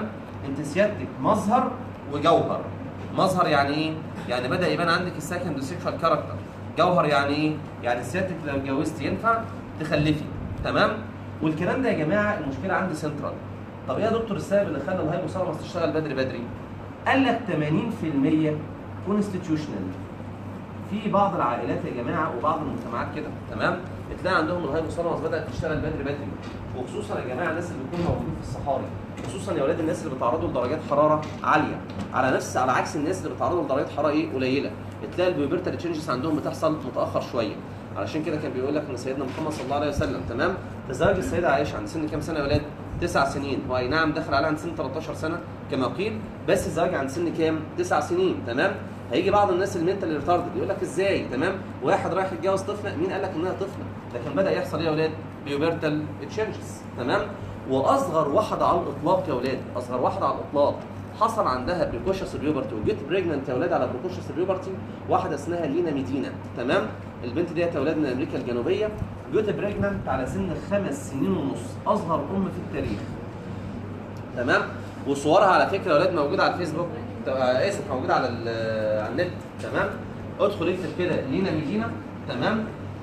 انت سيادتك مظهر وجوهر. مظهر يعني ايه؟ يعني بدا يبان عندك السكند سيكشوال كاركتر. جوهر يعني ايه؟ يعني سيادتك لو اتجوزتي ينفع تخلفي، تمام؟ والكلام ده يا جماعه المشكله عندي سنترال. طب ايه يا دكتور السبب اللي خلى الهايبوثالاموس تشتغل بدري بدري؟ قال لك ثمانين في المية كونستيتيوشنال. في بعض العائلات يا جماعه وبعض المجتمعات كده، تمام؟ بتلاقي عندهم الهايبوثالاموس بدات تشتغل بدري بدري، وخصوصا يا جماعه الناس اللي بيكونوا موجودين في الصحاري، خصوصا يا اولاد الناس اللي بيتعرضوا لدرجات حراره عاليه، على نفس على عكس الناس اللي بيتعرضوا لدرجات حراره ايه قليله، بتلاقي البيوبرتال تشينجز عندهم بتحصل متاخر شويه. علشان كده كان بيقول لك ان سيدنا محمد صلى الله عليه وسلم، تمام؟ تزوج السيده عائشه عند سن كام سنه يا اولاد؟ تسع سنين، هو اي نعم دخل عليها عند سن تلتاشر سنه كما قيل، بس الزواج عند سن كام؟ تسع سنين، تمام؟ هيجي بعض الناس المنتال ريتاردد يقول لك ازاي؟ تمام؟ واحد رايح يتجوز طفله، مين قال لك انها طفله؟ لكن بدا يحصل ايه يا اولاد؟ بيوبرتال تشينجز، تمام؟ واصغر واحده على الاطلاق يا اولاد، اصغر واحده على الاطلاق حصل عندها بريكوشس بيوبرتي وجيت بريجننت يا اولاد على بريكوشس بيوبرتي، واحده اسمها لينا ميدينا، تمام؟ البنت ديت يا اولاد من امريكا الجنوبيه، جيت بريجننت على سن خمس سنين ونص، اصغر ام في التاريخ، تمام؟ وصورها على فكره يا اولاد موجوده على الفيسبوك، اسف موجوده على على النت، تمام؟ ادخل اكتب كده لينا ميدينا، تمام؟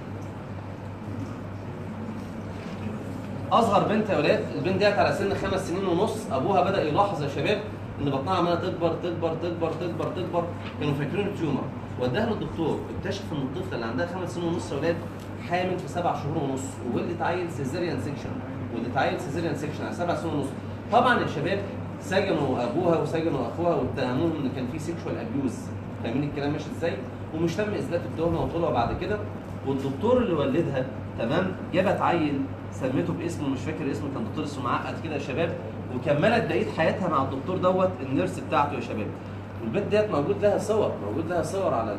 اصغر بنت يا اولاد، البنت ديت على سن خمس سنين ونص، ابوها بدا يلاحظ يا شباب ان بطنها عماله تكبر تكبر تكبر تكبر تكبر، كانوا فاكرين تيومر، وداها للدكتور، اكتشف ان الطفله اللي عندها خمس سنين ونص يا اولاد حامل في سبع شهور ونص، وولدت عيل سيزيريان سيكشن، ولدت عيل سيزيريان سيكشن على سبع سنين ونص. طبعا يا شباب سجنوا ابوها وسجنوا اخوها واتهموهم ان كان في سيكشوال ابيوز، فاهمين الكلام ماشي ازاي؟ ومش تم اثبات التهمه وطلعوا بعد كده، والدكتور اللي ولدها، تمام؟ جابت عيل سميته باسمه، مش فاكر اسمه، كان دكتور اسمه معقد كده يا شباب، وكملت بقيه حياتها مع الدكتور دوت النيرس بتاعته يا شباب. والبنت ديت موجود لها صور، موجود لها صور على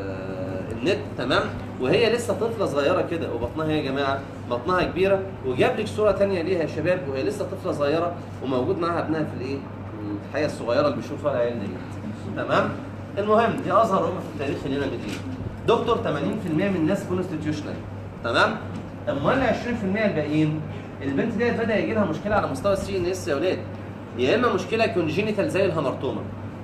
النت، تمام؟ وهي لسه طفله صغيره كده، وبطنها يا جماعه بطنها كبيره، وجاب لك صوره ثانيه ليها يا شباب وهي لسه طفله صغيره وموجود معاها ابنها في الايه؟ الحياه الصغيره اللي بيشوفها العيال ديت، تمام؟ المهم دي اصغر ام في التاريخ اللي هنا مدينه. دكتور ثمانين في المية من الناس كونستيتيوشنال، تمام؟ امال ال عشرين في المية الباقيين البنت ديت بدا يجي لها مشكله على مستوى السي ان اس يا اولاد، يا اما مشكله كونجينيتال زي الهامرتوما،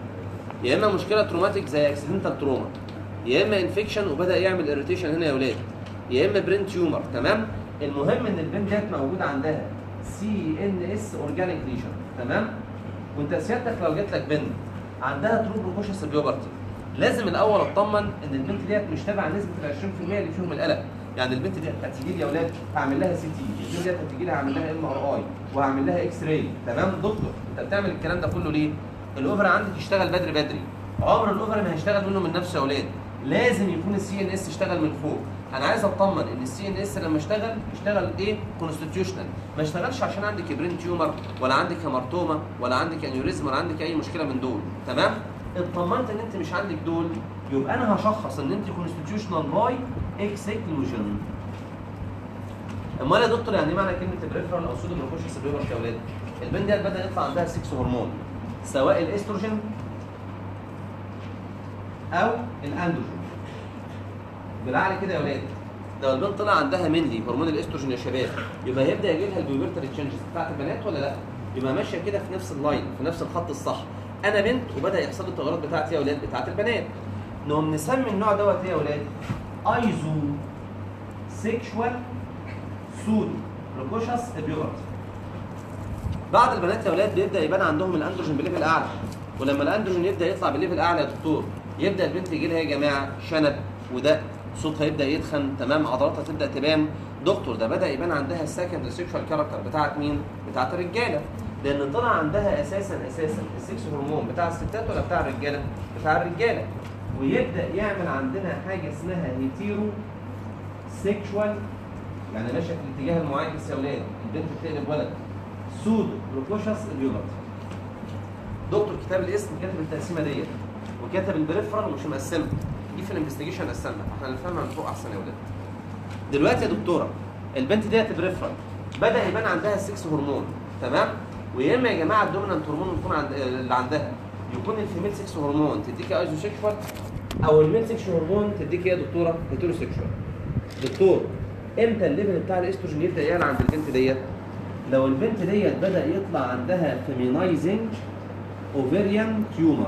يا اما مشكله تروماتيك زي اكسيدنتال تروما، يا اما انفكشن وبدا يعمل اريتيشن هنا يا اولاد، يا اما برين تيومر، تمام؟ المهم ان البنت ديت موجود عندها سي ان اس اورجانيك ليشن، تمام؟ وانت سيادتك لو جات لك بنت عندها ترو بروكوشس بيوبرتي، لازم الاول اطمن ان البنت ديت مش تابعه نسبه ال عشرين في المية اللي فيهم القلق. يعني البنت دي هتيجي لي يا اولاد هعمل لها سي تي، البنت دي هتيجي لي هعمل لها ام ار اي وهعمل لها اكس راي، تمام؟ دكتور انت بتعمل الكلام ده كله ليه؟ الاوفر عندك يشتغل بدري بدري، عمر الاوفر ما هيشتغل منه من نفسه يا اولاد، لازم يكون السي ان اس يشتغل من فوق. انا عايز اطمن ان السي ان اس لما اشتغل اشتغل ايه؟ كونستيتيوشنال، ما اشتغلش عشان عندك برين تيومر ولا عندك هامرتوما ولا عندك انيوريزم ولا عندك اي مشكله من دول، تمام؟ اطمنت ان انت مش عندك دول، يبقى انا هشخص ان انت كونستيتيوشنال باي اكسكلوجن. امال يا دكتور يعني ايه معنى كلمه بريفرال او سودو بروكوشس بيوبرتي يا اولاد؟ البنت دي بدا يطلع عندها سكس هرمون، سواء الاستروجين او الاندروجين. بالعقل كده يا اولاد لو البنت طلع عندها منلي هرمون الاستروجين يا شباب، يبقى هيبدا يجي لها البيوبرتال تشينجز بتاعت البنات ولا لا؟ يبقى ماشيه كده في نفس اللاين، في نفس الخط الصح. انا بنت وبدا يحصل لي التغيرات بتاعتي يا اولاد بتاعت البنات. نقوم نسمي النوع دوت ايه يا اولاد؟ ايزو سيكشوال سودو بروكوشس بيوبرتي. بعض البنات يا اولاد بيبدا يبان عندهم الاندروجين بليفل اعلى، ولما الاندروجين يبدا يطلع بليفل اعلى يا دكتور يبدا البنت يجي لها يا جماعه شنب ودق، صوتها يبدا يتخن، تمام؟ عضلاتها تبدا تبان. دكتور ده بدا يبان عندها السكند سيكشوال كاركتر بتاعت مين؟ بتاعت الرجاله، لان طلع عندها اساسا اساسا السكس هرمون بتاع الستات ولا بتاع الرجاله؟ بتاع الرجاله، ويبدا يعمل عندنا حاجه اسمها هيتيرو سيكشوال، يعني ماشيه في الاتجاه المعاكس يا اولاد، البنت بتقلب ولد، سودو بروكوشس بيوبرتي. دكتور كتاب الاسم كاتب التقسيمه ديت وكاتب البريفرال ومش مقسمها، دي في الانفستيجيشن قسمها، احنا هنفهمها من فوق احسن يا ولاد. دلوقتي يا دكتوره البنت ديت بريفرال بدا يبان عندها السكس هرمون، تمام؟ ويا اما يا جماعه الدومينانت هرمون يكون عند اللي عندها يكون الفيميل سكس هرمون تديكي ايزو سيكشوال، او الميل سكس هرمون تديكي يا دكتوره هيتيرو سيكشوال. دكتور امتى الليفل بتاع الاستروجين يبدا يعلى عند البنت ديت؟ لو البنت ديت بدا يطلع عندها فيمينايزنج اوفيريان تيومر.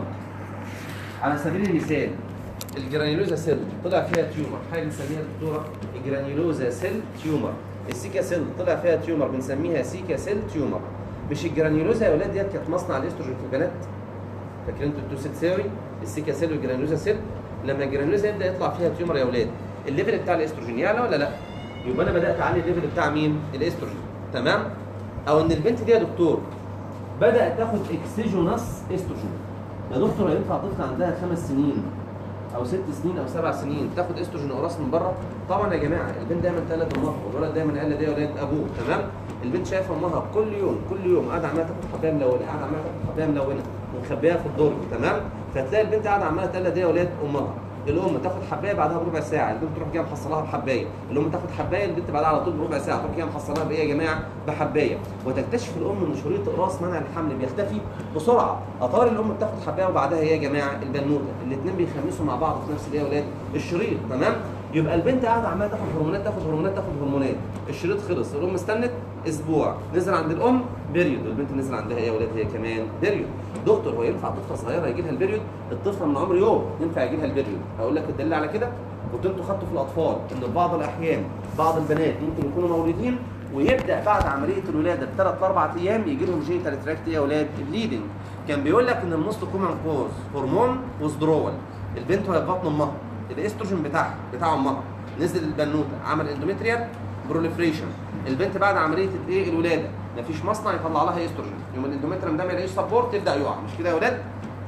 على سبيل المثال الجرانيولوزا سيل طلع فيها تيومر، حاجه بنسميها دكتوره الجرانيولوزا سيل تيومر. السيكا سيل طلع فيها تيومر بنسميها سيكا سيل تيومر. مش الجرانيولوزا يا ولاد ديت كانت مصنع الاستروجين في البنات؟ فاكرين انتوا التو تساوي السيكا سيل والجرانيولوزا سيل؟ لما الجرانيولوزا يبدا يطلع فيها تيومر يا ولاد الليفل بتاع الاستروجين يعلى ولا لا؟ يبقى انا بدات اعلي الليفل بتاع مين؟ الاستروجين. تمام؟ او ان البنت دي يا دكتور بدات تاخد اكسجينوس استروجين. يا دكتور ينفع طفل عندها خمس سنين او ست سنين او سبع سنين تاخد استروجين وراث من بره؟ طبعا يا جماعه البنت دايما تقلد امها والولد دايما قال ده ولاد ابوه. تمام؟ البنت شايفه امها كل يوم كل يوم قاعده عماله تاخد حبايه ملونه، قاعده عماله تاخد حبايه ملونه ومخبيها في الدرج. تمام؟ فتلاقي البنت قاعده عماله تقلد ده ولاد امها. الام تاخد حبايه بعدها بربع ساعه البنت تروح جايه محصلاها بحبايه، الام تاخد حبايه البنت بعدها على طول بربع ساعه تروح جايه محصلاها بايه يا جماعه؟ بحبايه. وتكتشف الام ان شريط اقراص منع الحمل بيختفي بسرعه. اطار الام بتاخد حبايه وبعدها ايه يا جماعه؟ البنوته. الاثنين بيخمسوا مع بعض في نفس الايه يا ولاد؟ الشريط. تمام؟ يبقى البنت قاعده عماله تاخد هرمونات تاخد هرمونات تاخد هرمونات، الشريط خلص، الام استنت اسبوع، نزل عند الام بيريود، والبنت نزل عندها ايه يا ولاد؟ هي كمان بيريود. دكتور هو ينفع طفله صغيره يجي لها البيريود؟ الطفله من عمر يوم ينفع يجي لها البيريود. اقول لك الدليل على كده كنت انتوا خدتوا في الاطفال ان في بعض الاحيان بعض البنات ممكن يكونوا مولودين ويبدا بعد عمليه الولاده بثلاث لاربع ايام يجي لهم جينيتال تراكت يا ولاد بليدنج. كان بيقول لك ان الموست كومن كوز هرمون وذرول. البنت وهي في بطن امها الاستروجين بتاعها بتاع امها نزل البنوته عمل اندوميتريال بروليفريشن. البنت بعد عمليه الايه الولاده مفيش مصنع يطلع لها استروجين، يوم الاندوميتريم ده ما يلاقيش سبورت يبدا يقع. مش كده يا ولاد؟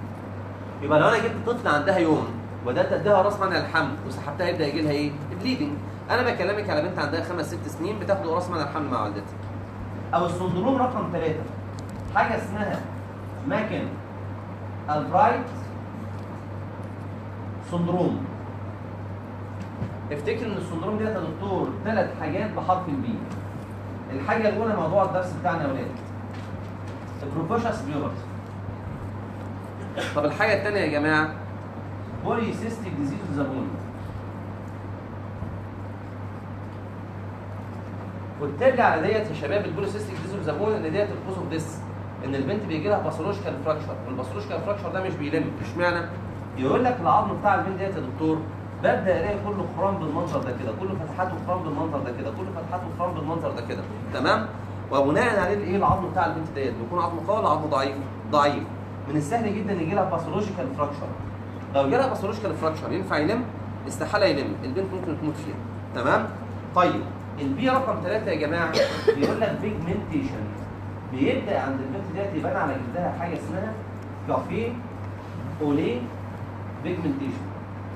يبقى لو انا جبت طفل عندها يوم وبدات اديها راس منع الحمل وسحبتها يبدا يجي لها ايه؟ بليدنج. انا بكلمك على بنت عندها خمس ست سنين بتاخد راس منع الحمل مع والدتها. او السندروم رقم ثلاثه حاجه اسمها ماكن البرايت سندروم. افتكر ان السندروم ديت يا دكتور ثلاث حاجات بحرف البي. الحاجه الاولى موضوع الدرس بتاعنا يا ولاد البروفوشاس بيوبرتي. طب الحاجه الثانيه يا جماعه بوليسيستيك ديزيز اوف ذا بون. وبترجع على ديت يا شباب البوليسيستيك ديزيز اوف ذا بون ان ديت الكوز اوف ديس، ان البنت بيجي لها باثولوجيكال فراكشر، والباثولوجيكال فراكشر ده مش بيلم. اشمعنى؟ يقول لك العظم بتاع البنت ديت يا دكتور ببدا الاقي كله خرام بالمنظر ده كده، كله فتحات وخرام بالمنظر ده كده، كله فتحات وخرام بالمنظر ده كده. تمام؟ وبناء عليه الايه العظم بتاع البنت ديت بيكون عظم قوي ولا عظم ضعيف؟ ضعيف. من السهل جدا يجي لها باثولوجيكال فراكشر. لو جالها باثولوجيكال فراكشر ينفع يلم؟ استحاله يلم، البنت ممكن تموت فيها. تمام؟ طيب البي رقم ثلاثه يا جماعه بيقول لك بيجمنتيشن. بيبدا عند البنت ديت يبان على جلدها حاجه اسمها كافيه اوليه بيجمنتيشن.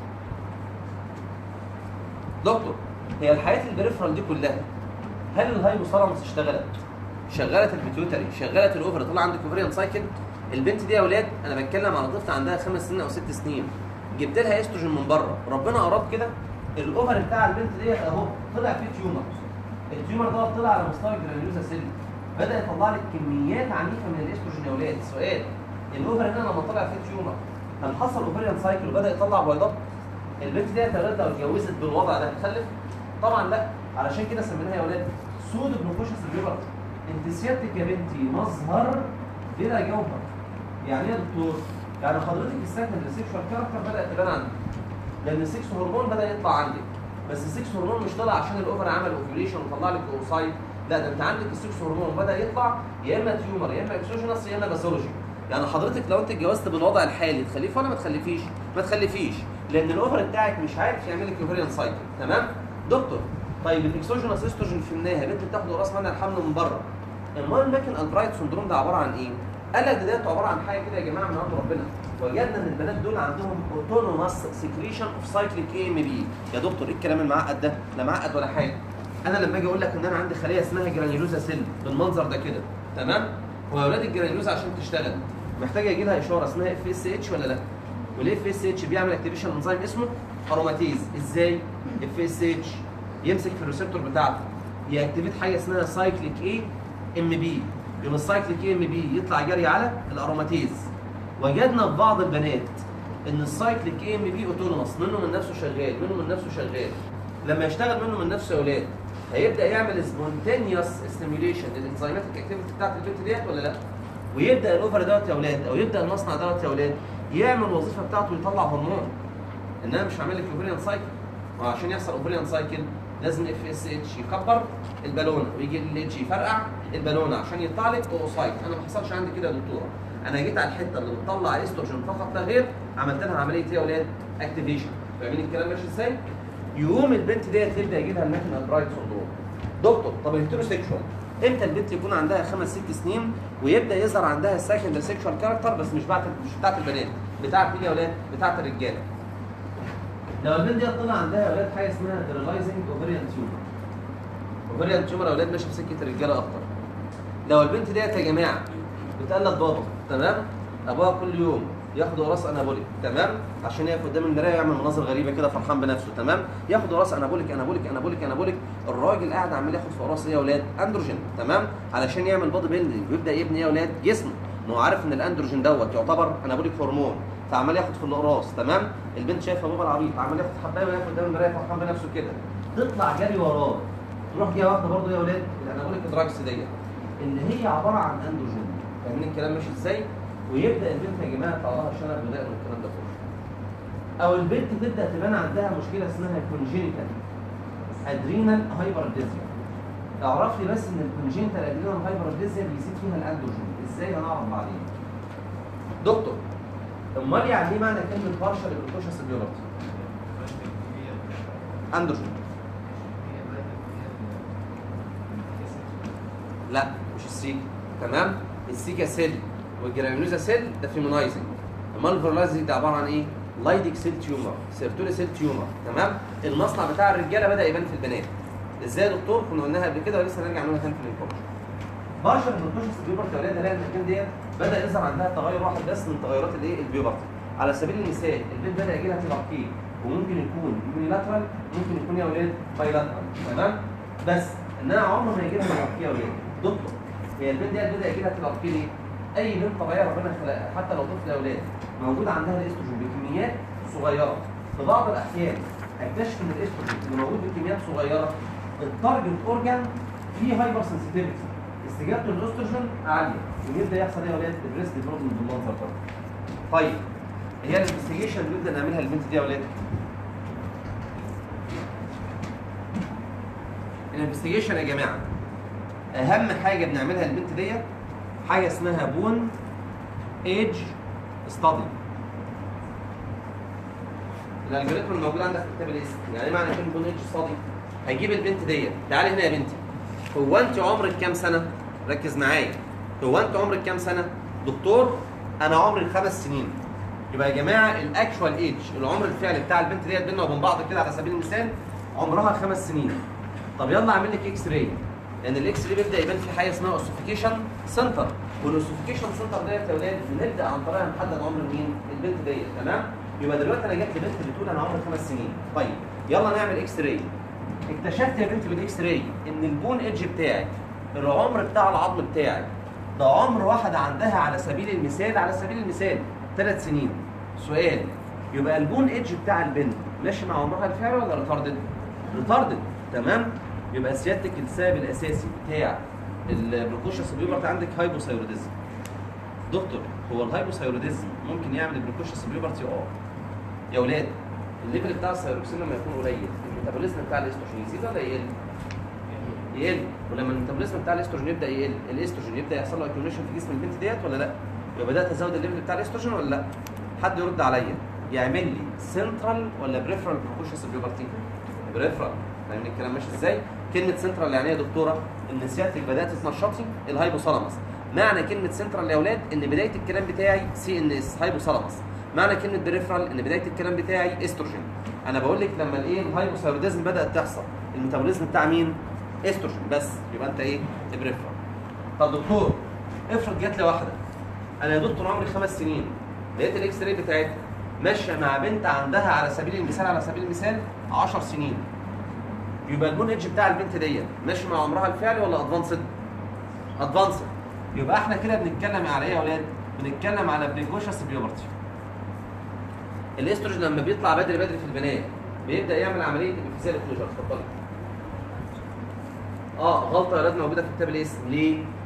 دكتور هي الحياه البريفرال دي كلها هل الهايبوثالاموس اشتغلت؟ شغلت البيتيوتري، شغلت الاوفر، طلع عندك اوفريان سايكل. البنت دي يا اولاد انا بتكلم على طفل عندها خمس سنين او ست سنين جبت لها استروجين من بره، ربنا اراد كده الاوفر بتاع البنت ديت اهو طلع فيه تيومر. التيومر ده طلع على مستوى الجرانيولوزا سيل، بدا يطلع لك كميات عنيفه من الاستروجين يا اولاد. سؤال الاوفر هنا لما طلع فيه تيومر هل حصل اوفريان سايكل وبدا يطلع بيضات؟ البنت ديت يا ولاد لو اتجوزت بالوضع ده هتخلف؟ طبعا لا. علشان كده سميناها يا ولاد سود بروفوشاس بيوبرتي. انت سيادتك يا بنتي مظهر بلا جوهر. يعني ايه يا دكتور؟ يعني حضرتك السكند سيكشوال كاركتر بدات تبان عندك لان السكس هرمون بدا يطلع عندك، بس السكس هرمون مش طلع عشان الاوفر عمل اوفيوليشن وطلع لك اوسايد، لا ده انت عندك السكس هرمون بدا يطلع يا اما تيومر يا اما اكسوجينس يا اما باثولوجي. يعني حضرتك لو انت اتجوزت بالوضع الحالي تخلفي ولا ما تخلفيش؟ ما تخلفيش لان الاوفر بتاعك مش عارف يعمل لك اوفريان سايكل. تمام؟ دكتور طيب الاكسوجينس استروجين فهمناها بنت بتاخد راس منع الحمل من بره. امال ماكن البرايت سندروم ده عباره عن ايه؟ قال لك ده عباره عن حاجه كده يا جماعه من عند ربنا. وجدنا ان البنات دول عندهم اوتونوماس سكريشن اوف سايكليك اي ام بي. يا دكتور ايه الكلام المعقد ده؟ لا معقد ولا حاجه. انا لما اجي اقول لك ان انا عندي خليه اسمها جرانيولوزا سيل بالمنظر ده كده، تمام؟ ويا اولاد الجرانيولوزا عشان تشتغل محتاجه يجي لها اشاره اسمها اف اس اتش ولا لا؟ والاف اس اتش بيعمل اكتيفيشن انزيم اسمه اروماتيز. ازاي؟ اف اس اتش يمسك في الريسبتور بتاعته ياكتيفيت حاجه اسمها سايكليك اي ام بي، يوم السايكليك اي ام بي يطلع جري على الاروماتيز. وجدنا في بعض البنات ان السايكليك اي ام بي اوتونوماس منه من نفسه شغال منه من نفسه شغال. لما يشتغل منه من نفسه يا اولاد هيبدا يعمل سبونتينيوس ستيميوليشن للانزيماتيك اكتيفيتي بتاعت البنت ديت ولا لا؟ ويبدا الاوفر دوت يا اولاد او يبدا المصنع دوت يا اولاد يعمل الوظيفه بتاعته ويطلع هرمون. انما مش هعمل لك اوفريان سايكل، وعشان يحصل اوفريان سايكل لازم اف اس اتش يكبر البالونه ويجي ال اتش يفرقع البالونه عشان يطلع لك اوسايت. انا ما حصلش عندي كده يا دكتوره، انا جيت على الحته اللي بتطلع استروجين فقط لا غير، عملت لها عمليه ايه يا اولاد؟ اكتيفيشن. فاهمين الكلام ماشي ازاي؟ يقوم البنت ديت تبدا يجي لها الماكن البرايت سندروم. دكتور طب الهيتروسيكشوال امتى البنت يكون عندها خمس ست سنين ويبدا يظهر عندها السكند سيكشوال كاركتر، بس مش بتاعت مش بتاعت البنات، بتاعت مين يا اولاد؟ بتاعت الرجاله. لو البنت دي طلع عندها يا اولاد حاجه اسمها ديرلايزنج اوفريان تيومر. اوفريان تيومر يا اولاد ماشي في سكه الرجاله اكتر. لو البنت ديت يا جماعه بتقلد بابا، تمام؟ ابوها كل يوم ياخد وراث انابوليك، تمام؟ عشان يقف قدام المرايه ويعمل مناظر غريبه كده فرحان بنفسه، تمام؟ ياخد وراث انابوليك انابوليك انابوليك انابوليك، الراجل قاعد عمال ياخد في وراث ايه يا اولاد؟ اندروجين، تمام؟ علشان يعمل بادي بيلدينج ويبدا يبني ايه يا اولاد؟ جسمه. ما هو عارف ان الاندروجين دوت يعتبر انابوليك هرمون، فعمال ياخد في الاقراص، تمام؟ البنت شايفه بابا العبيط عمال ياخد حبايه وياخد قدام المرايه فرحان بنفسه كده، تطلع جري وراه، تروح جايه واخده برضه يا اولاد الانابوليك دراجز ديت اللي هي عباره عن اندروجين. فاهمين الكلام ماشي ازاي؟ ويبدا البنت يا جماعه يطلع لها شنب ودقن والكلام ده كله. او البنت تبدا تبان عندها مشكله اسمها كونجينيتال ادرينال هايبرديزيا. اعرف لي بس ان الكونجينيتال ادرينال هايبرديزيا بيزيد فيها الاندروجين، ازاي هنعرف بعدين. دكتور امال يعني ايه معنى كلمه بارشال بريكوشس بيورتي؟ اندروجين. لا مش السيكا، تمام؟ السيكا سيل والجرانيولوزا سيل ده فيمونايزنج. امال الفيرلايزنج ده عباره عن ايه؟ لايدك سيل تيومر، سيرتولي سيل تيومر، تمام؟ المصنع بتاع الرجاله بدا يبان في البنات. ازاي يا دكتور؟ كنا قلناها قبل كده ولسه هنرجع نقولها تاني في الانفورميشن. بارشال بريكوشس بيوبرتي يا ولاد هلاقي المكان ديت بدا يظهر عندها تغير واحد بس من تغيرات الايه؟ البيوبرتي. على سبيل المثال البنت بدا يجي لها تلاقيه وممكن يكون يونيلاترال، ممكن يكون يا ولاد بايلاترال، تمام؟ بس انها عمر ما يجي لها تلاقيه يا ولاد. دكتور هي البنت ديت بدا يجي لها تلاقيه ليه؟ اي بنت طبيعيه ربنا خلقها حتى لو طفل يا اولاد موجود عندها الاستروجين بكميات صغيره، في بعض الاحيان هكتشف ان الاستروجين اللي موجود بكميات صغيره التارجت اورجان فيه هايبر سنسيتيفيتي، استجابته للاستروجين عاليه، ويبدا يحصل ايه يا اولاد؟ البريست ديفلوبمنت بالمنظر ده. طيب هي الانفستيجيشن اللي نبدا نعملها للبنت دي يا اولاد، الانفستيجيشن يا جماعه اهم حاجه بنعملها للبنت ديت حاجه اسمها بون ايج ستادي. الالجوريثم الموجود عندك في كتاب الاسم، يعني ايه معنى كلمه بون ايج ستادي؟ هجيب البنت ديت، تعالي هنا يا بنتي، هو انت عمرك كام سنه؟ ركز معايا، هو انت عمرك كام سنه؟ دكتور انا عمري خمس سنين. يبقى يا جماعه الاكشوال ايج، العمر الفعلي بتاع البنت ديت بيننا وبين بعض كده على سبيل المثال عمرها خمس سنين. طب يلا اعمل لك اكس راي، لان الاكس راي بيبدا يبان في حاجه اسمها اوسيفيكيشن سنتر، والاوسيفيكيشن سنتر ديت يا اولاد بنبدا عن طريقها نحدد عمر مين؟ البنت ديت، تمام؟ يبقى دلوقتي انا جت لبنت بتقول انا عمري خمس سنين، طيب يلا نعمل اكس راي. اكتشفت يا بنتي بالاكس راي ان البون ايدج بتاعك، العمر بتاع العظم بتاعك ده عمر واحده عندها على سبيل المثال على سبيل المثال ثلاث سنين. سؤال، يبقى البون ايدج بتاع البنت ماشي مع عمرها الفعلي ولا ريتاردد؟ ريتاردد، تمام؟ يبقى سيادتك السبب الاساسي بتاع البريكوشس بيوبرتي عندك هايبوثايروديزم. دكتور هو الهايبوثايروديزم ممكن يعمل البريكوشس بيوبرتي؟ اه يا اولاد الليفل بتاع الثايروكسين لما يكون قليل الميتابوليزم بتاع الاستروجين يزيد ولا يقل؟ يقل. ولما الميتابوليزم بتاع الاستروجين يبدا يقل، الاستروجين يبدا يحصل له اكيوميشن في جسم البنت ديت ولا لا؟ يبقى بدات ازود الليفل بتاع الاستروجين ولا لا؟ حد يرد عليا، يعمل لي سنترال ولا بريفرال بريكوشس بيوبرتي؟ بريفرال. فاهمين الكلام ماشي ازاي؟ كلمه سنترال يعني ايه يا دكتوره؟ ان سيادتك بدات تنشطي الهايبوثالاموس. معنى كلمه سنترال يا اولاد ان بدايه الكلام بتاعي سي ان اس هايبوثالاموس. معنى كلمه بريفرال ان بدايه الكلام بتاعي استروجين. انا بقول لك لما الايه الهايبوثايروديزم بدات تحصل الميتابوليزم بتاع مين؟ استروجين بس، يبقى انت ايه؟ بريفرال. طب دكتور افرض جات لي واحده انا يا دكتور عمري خمس سنين، لقيت الاكس راي بتاعتها ماشيه مع بنت عندها على سبيل المثال على سبيل المثال عشر سنين، يبقى البون ايدج بتاع البنت ديت ماشي مع عمرها الفعلي ولا ادفانسد؟ ادفانسد. يبقى احنا كده بنتكلم على ايه يا اولاد؟ بنتكلم على بريكوشس بيوبرتي. الاستروجين لما بيطلع بدري بدري في البنات بيبدا يعمل عمليه ابيفيزيال كلوجر. اتفضلي. اه غلطه يا اولاد موجوده في كتاب الاسم، ليه؟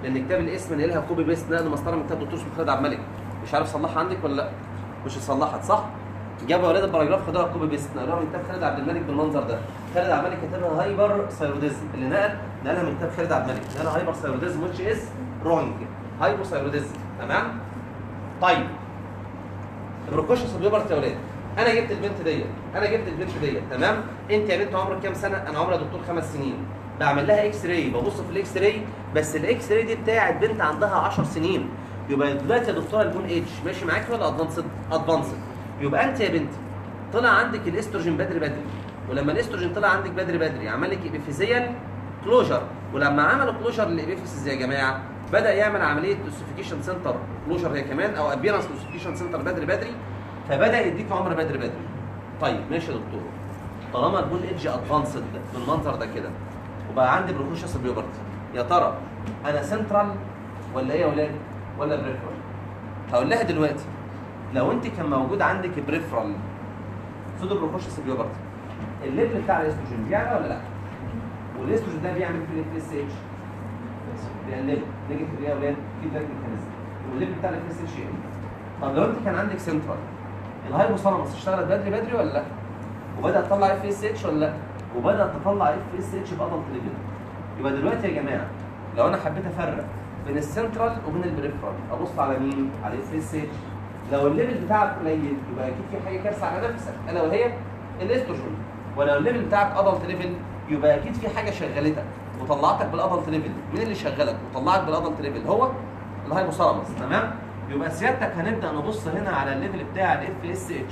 لان كتاب الاسم نقلها كوبي بيست نقل مسطره من كتاب دكتور اسمه خالد عبد الملك. مش عارف صلحها عندك ولا لا؟ مش اتصلحت صح؟ جابوا اولاد الباراجراف خدوها كوبي بيست نقلوها من كتاب خالد عبد الملك بالمنظر ده. خالد عبد الملك كتبها هايبر ثايروديزم، اللي نقل نقلها من كتاب خالد عبد الملك، نقلها هايبر ثايروديزم وتش از رونج، هايبو ثايروديزم. تمام؟ طيب البروكوشس بيبرت يا اولاد، انا جبت البنت ديت، انا جبت البنت ديت، تمام؟ انت يا بنت عمرك كام سنه؟ انا عمري يا دكتور خمس سنين. بعمل لها اكس راي، ببص في الاكس راي، بس الاكس راي دي بتاعت بنت عندها عشر سنين. يبقى دلوقتي يا دكتوره البون ايدج ماشي معاكي ولا ادفانسد؟ ادفانسد. يبقى انت يا بنتي طلع عندك الاستروجين بدري بدري، ولما الاستروجين طلع عندك بدري بدري عمل لك ابيفيزيال كلوجر، ولما عملوا كلوجر للابيفيسيس يا جماعه بدا يعمل عمليه اوسيفيكيشن سنتر كلوجر هي كمان، او ابيرنس اوسيفيكيشن سنتر بدري بدري، فبدا يديك عمر بدري بدري. طيب ماشي يا دكتور، طالما البون ايدج ادفانسد بالمنظر ده كده وبقى عندي بروكوشس بيوبرتي، يا ترى انا سنترال ولا ايه يا ولاد؟ ولا بريفرال؟ هقول لها دلوقتي لو انت كان موجود عندك بريفرال سودو بروكوشس بيوبرتي، الليفل بتاع الاستروجين بيعلى ولا لا؟ والاستروجين ده بيعمل في الاف اس اتش بيقلل نيجاتيف ايه يا ولاد؟ فيدباك ميكانيزم، والليفل بتاع الاف اس اتش يقل. طب لو انت كان عندك سنترال، الهايبوثالاموس اشتغلت بدري بدري ولا لا؟ وبدات تطلع اف اس اتش ولا لا؟ وبدات تطلع اف اس اتش بادلت ليفل. يبقى دلوقتي يا جماعه لو انا حبيت افرق بين السنترال وبين البريفرال ابص على مين؟ على الاف اس اتش. لو الليفل بتاعك قليل يبقى اكيد في حاجه كارثه على نفسك الا وهي الاستروجين، ولو الليفل بتاعك ادلت ليفل يبقى اكيد في حاجه شغلتك وطلعتك بالادلت ليفل. مين اللي شغلك وطلعك بالادلت ليفل؟ هو الهايبوثالاموس. تمام؟ يبقى سيادتك هنبدا نبص هنا على الليفل بتاع الاف اس اتش.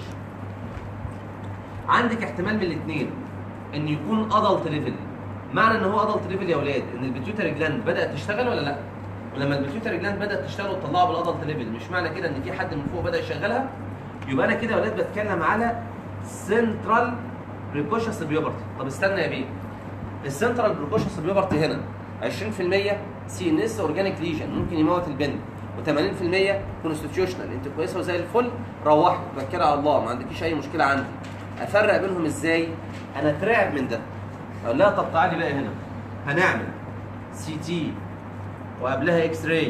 عندك احتمال من الاثنين ان يكون ادلت ليفل. معنى ان هو ادلت ليفل يا اولاد ان البيتيوتري جلاند بدات تشتغل ولا لا؟ ولما البيتيوتري جلاند بدات تشتغل وتطلعها بالادلت ليفل مش معنى كده ان في حد من فوق بدا يشغلها؟ يبقى انا كده يا اولاد بتكلم على سنترال بريكوشس بيوبرتي. طب استنى يا بيه، السنترال بريكوشس بيوبرتي هنا عشرين في المية سي ان اس اورجانيك ليجن ممكن يموت البنت، وثمانين في المية كونستيتيوشنال. انت كويسه وزي الفل، روحي توكلي على الله، ما عندكيش اي مشكله عندي. افرق بينهم ازاي؟ انا اترعب من ده. اقول لها طب تعالي بقى هنا هنعمل سي تي وقبلها اكس راي،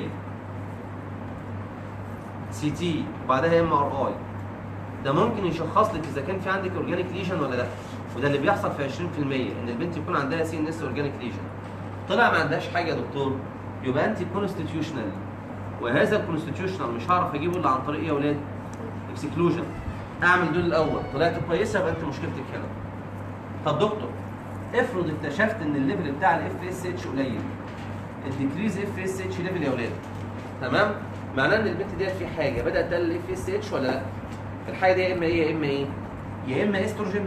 سي تي وبعدها ام ار اي، ده ممكن يشخص لك اذا كان في عندك اورجانيك ليجن ولا لا. وده اللي بيحصل في عشرين في المية ان البنت يكون عندها سي ان اس اورجانيك ليجن. طلع ما عندهاش حاجه يا دكتور، يبقى انت كونستيتيوشنال، وهذا الكونستيتيوشنال مش هعرف اجيبه الا عن طريق ايه يا اولاد؟ اكسكلوجن. اعمل دول الاول، طلعت كويسه يبقى انت مشكلتك هنا. طب دكتور افرض اكتشفت ان الليفل بتاع الاف اس اتش قليل، الديكريز اف اس اتش ليفل يا اولاد، تمام؟ معناه ان البنت ديت في حاجه بدات تقلل الاف اس اتش ولا لا؟ الحاجه دي يا اما ايه يا اما ايه؟ يا اما استروجين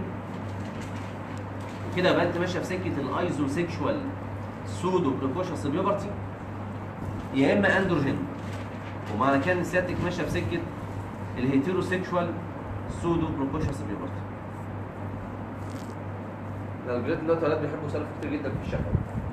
كده يبقى انت ماشيه في سكه الايزو سيكشوال سودو بريكوشس بيوبرتي، يا اما اندروجين، ومعنى كده ان سيادتك ماشيه في سكه الهيتيرو سيكشوال سودو بريكوشس بيوبرتي. ده البنات دلوقتي ولاد بيحبوا يسالوا كتير جدا في الشفا.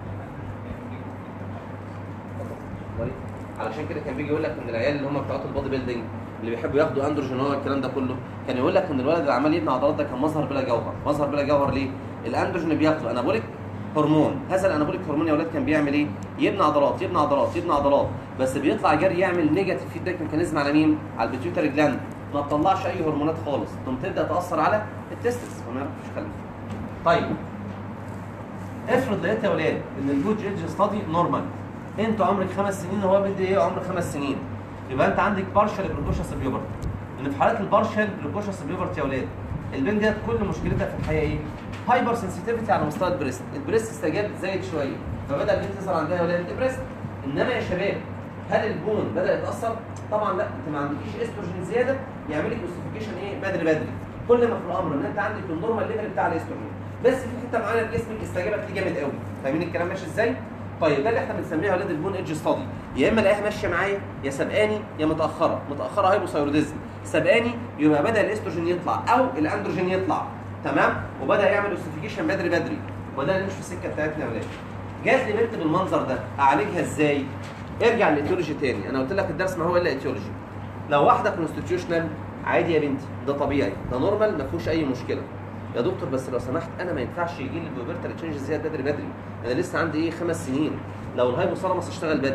علشان كده كان بيجي يقول لك ان العيال اللي هم بتوع البادي بيلدينج اللي بيحبوا ياخدوا اندروجين هو الكلام ده كله، كان يقول لك ان الولد اللي عمال يبني عضلات ده كان مظهر بلا جوهر. مظهر بلا جوهر ليه؟ الاندروجين اللي بياخده انابوليك هرمون، هذا الانابوليك هرمون يا ولاد كان بيعمل ايه؟ يبني عضلات يبني عضلات يبني عضلات، بس بيطلع جري يعمل نيجاتيف فيدباك ميكانيزم على مين؟ على البيتيوتري جلاند، ما تطلعش اي هرمونات خالص، ثم تبدا تاثر على التستس وما يعرفش يخلف. طيب افرض لقيت يا ولاد ان الجود ايدج ستادي نورمال، انت عمرك خمس سنين وهو بدي ايه عمرك خمس سنين، يبقى انت عندك بارشال بريكوشس بيوبرتي. ان في حالات البارشال بريكوشس بيوبرتي يا ولاد البنت ديت كل مشكلتها في الحقيقه ايه؟ هايبر سنسيتيفيتي على مستوى البريست، البريست استجاب زايد شويه فبدا البنت تظهر عندها يا ولاد بريست. انما يا شباب هل البون بدا يتاثر؟ طبعا لا، انت ما عندكيش استروجين زياده يعمل لك اوسيفيكيشن ايه؟ بدري بدري. كل ما في الامر ان انت عندك النورمال ليفل بتاع الاستروجين، بس في حته معينه في جسمك استجابت ليه جامد قوي. فاهمين الكلام ماشي ازاي؟ طيب ده اللي احنا بنسميه يا ولاد البون ايدج ستادي، يا اما الاقيها ماشيه معايا يا سبقاني يا متاخره، متاخره هايبوثايروديزم، سبقاني يبقى بدا الاستروجين يطلع او الاندروجين يطلع، تمام؟ وبدا يعمل اوسيفيكيشن بدري بدري، وده اللي مش في السكه بتاعتنا يا ولاد. جات لي بنت بالمنظر ده اعالجها ازاي؟ ارجع للايتيولوجي تاني، انا قلت لك الدرس ما هو الا ايتيولوجي. لو واحده كونستيتيوشنال عادي يا بنتي، ده طبيعي، ده نورمال، ما فيهوش اي مشكله. يا دكتور بس لو سمحت انا ما ينفعش يجي لي البيوبرتال تشينجز ديت بدري بدري، انا لسه عندي ايه خمس سنين. لو الهايبوثالاموس اشتغل بدري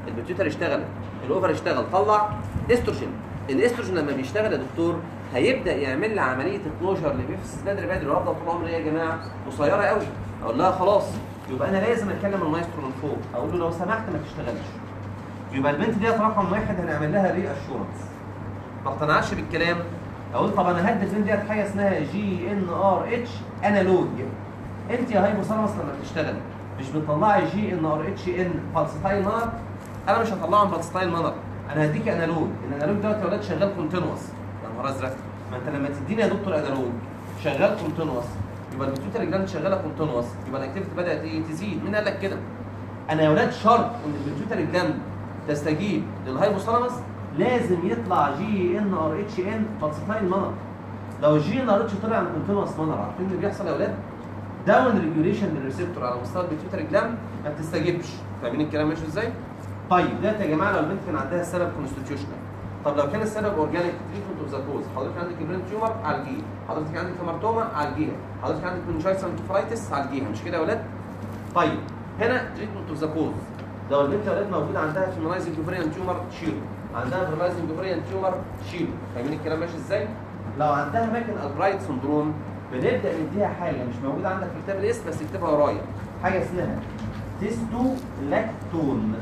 البيتيوتري اشتغلت، الاوفر اشتغل، طلع استروجين. الاستروجين لما بيشتغل يا دكتور هيبدا يعمل لي عمليه كلوجر لبيفس بدري بدري، وافضل طول عمري ايه يا جماعه؟ قصيره قوي. اقول لها خلاص يبقى انا لازم اتكلم المايسترو من فوق، اقول له لو سمحت ما تشتغلش. يبقى البنت ديت رقم واحد هنعمل لها ري اشورنس. ما اقتنعش بالكلام، اقول طب انا هدي البنت ديت حاجه اسمها جي ان ار اتش انالوج. انت يا هايبوثالاموس لما بتشتغلي مش بتطلعي جي ان ار اتش ان بالستايل مانر، انا مش هطلعهم بالستايل مانر، انا هديك انالوج. الانالوج دوت يا ولاد شغال كونتينوس. يا نهار ازرق، ما انت لما تديني يا دكتور انالوج شغال كونتينوس يبقى البيتيوتري جلاند شغاله كونتينوس، يبقى الاكتيفيتي بدات ايه؟ تزيد. مين قال لك كده؟ انا يا ولاد شرط ان البيتيوتري جلاند تستجيب للهايبوثالاموس لازم يطلع جي ان ار اتش ان بالستايل مانر. لو الجي ان ار اتش طلع عن كونتينوس مانر، عارفين اللي بيحصل يا ولاد؟ داون ريجوليشن للريسبتور على مستوى البيتيوتري جلاند ما بتستجيبش. فاهمين الكلام ماشي ازاي؟ طيب ده يا جماعه لو البنت كان عندها سبب كونستيتيوشنال. طب لو كان السبب اورجانيك تريتمنت اوف ذا كوز، حضرتك عندك برين تيومر عالجيه، حضرتك عندك هيمارتوما عالجيها، حضرتك عندك منجايتس انتفرايتس عالجيها، مش كده يا ولاد؟ طيب هنا تريتمنت اوف ذا كوز، لو البنت يا ولاد موجود عندها فيمينايزنج اوفريان تيومر شيله، عندها فيمينايزنج اوفريان تيومر شيله. فاهمين الكلام ماشي ازاي؟ لو عندها ماكن البرايت سندروم بنبدا نديها حاجه مش موجوده عندك في كتاب الاسم بس اكتبها ورايا، حاجه اسمها تيستو لاكتون.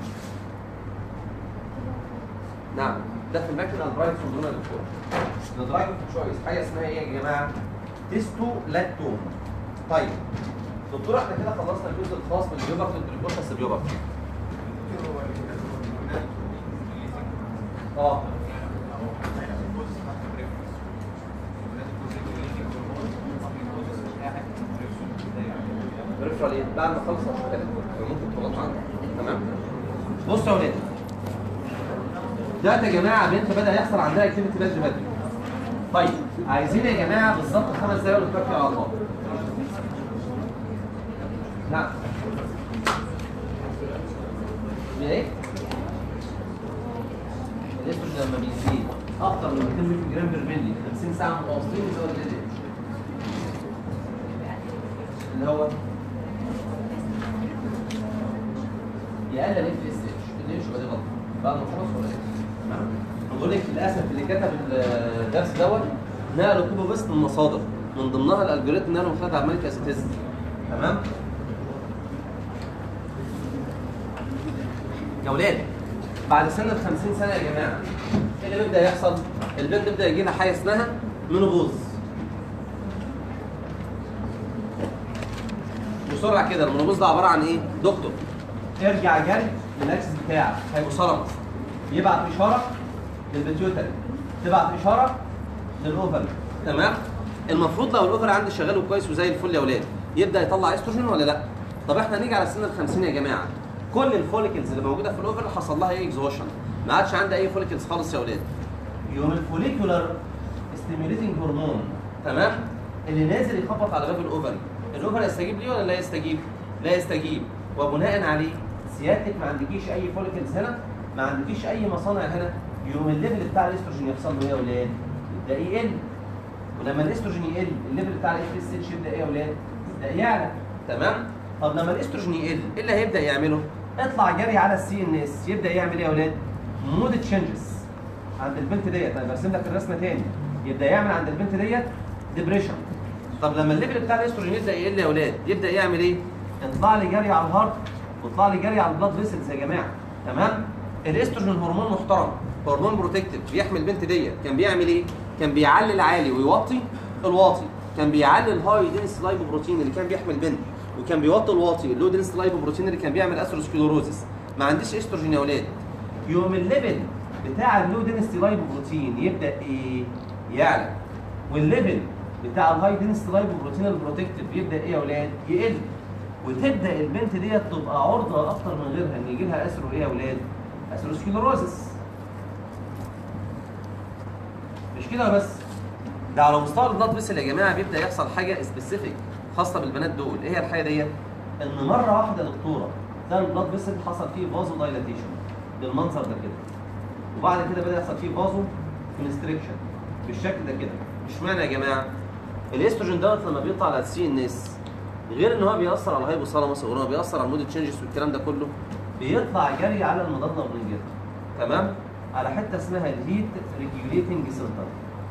نعم ده في الماكن البرايت سندروم يا دكتور. الدراج تشويس حاجه اسمها ايه يا جماعه؟ تيستو لاكتون. طيب دكتور احنا كده خلصنا الجزء الخاص بالبيوبرتي والبريكوشنس البيوبرتي. اه بريفرال ايه؟ بعد ما اخلص هشتغل ممكن تغلط عنه. تمام؟ بصوا يا ولاد دلوقتي يا جماعه بنت بدا يحصل عندها اكتيفيتي بدري بدري. طيب عايزين يا جماعه بالظبط خمس دقايق ونتوكل على الله. نعم ايه؟ الاستروجين لما بيزيد اكتر من مئتين ميكرو جرام بير ملي خمسين ساعه متواصلين يزود ال اتش اللي هو يقلل الاف اس اتش. اللي يمشي دي غلط بعد ما خلص ولا ايه؟ تمام. بقول لك للاسف اللي كتب الدرس دوت نقلوا كوبي بيست من مصادر من ضمنها الالجوريثم نقلوا مخدع عمليه اسيتيزم. تمام؟ يا ولاد بعد سن ال خمسين سنه يا جماعه ايه اللي بيبدا يحصل؟ البنت بيبدا يجي لها حاجه اسمها منوبوز. بسرعه كده المنوبوز ده عباره عن ايه؟ دكتور ارجع جري للاكسس بتاعك هيبوثالاموس يبعت اشاره للبيتيوتري تبعت اشاره للاوفر. تمام؟ المفروض لو الاوفر عندي شغال كويس وزي الفل يا ولاد يبدا يطلع استروجين ولا لا؟ طب احنا هنيجي على سن ال خمسين يا جماعه كل الفوليكلز اللي موجوده في الاوفر حصل لها ايه؟ اكزوشن، ما عادش عندها اي فوليكلز خالص يا ولاد. يوم الفوليكولار ستيميوليتنج هرمون تمام اللي نازل يخبط على باب الاوفري، الاوفر يستجيب ليه ولا لا يستجيب؟ لا يستجيب، وبناء عليه سيادتك ما عندكيش اي فوليكلز هنا، ما عندكيش اي مصانع هنا، يوم الليفل بتاع الاستروجين يحصل له ايه يا ولاد؟ يبدا يقل، ولما الاستروجين يقل الليفل بتاع الاف اس اتش يبدا ايه يا ولاد؟ يبدا يعلى. تمام؟ طب لما الاستروجين يقل ايه اللي هيبدا يعمله؟ اطلع جري على السي ان اس يبدا يعمل ايه يا ولاد؟ مود تشينجز عند البنت ديت. انا برسم لك الرسمه تاني، يبدا يعمل عند البنت ديت ديبريشن. طب لما الليفل بتاع الاستروجين يبدا يقل يا ولاد يبدا يعمل ايه؟ اطلع لي جري على الهارت واطلع لي جري على البلاد فيسلز يا جماعه. تمام؟ الاستروجين هرمون محترم، هرمون بروتكتيف بيحمي البنت ديت. كان بيعمل ايه؟ كان بيعلي العالي ويوطي الواطي، كان بيعلي الهاي دنس لايبوبروتين اللي كان بيحمي البنت، وكان بيوطي الواطي اللو دنس لايبوبروتين اللي كان بيعمل اثيروسكليروزس. ما عنديش استروجين يا ولاد. يوم الليفل بتاع اللو دنس لايبوبروتين يبدا ايه؟ يعلى، والليفل بتاع الهاي دنس لايبوبروتين البروتكتيف يبدا ايه يا ولاد؟ يقل، وتبدا البنت ديت تبقى عرضه اكتر من غيرها ان يجي لها اثيرو ايه يا ولاد؟ اثيروسكليروزس. مش كده بس، ده على مستوى البلاد فيسل يا جماعه بيبدا يحصل حاجه سبيسيفيك خاصه بالبنات دول. ايه هي الحاجه ديت؟ ان مره واحده يا دكتوره ده البلاد فيسل حصل فيه فازو دايلاتيشن بالمنظر ده كده، وبعد كده بدا يحصل فيه فازو كونستريكشن بالشكل ده كده. اشمعنى يا جماعه؟ الاستروجين دوت لما بيطلع على السي ان اس غير ان هو بيأثر على الهايبوثالاموس وان هو بيأثر على المود تشينجز والكلام ده كله، بيطلع جري على المضاد والانجلترا، تمام؟ على حته اسمها الهيت ريجوليتنج سنتر،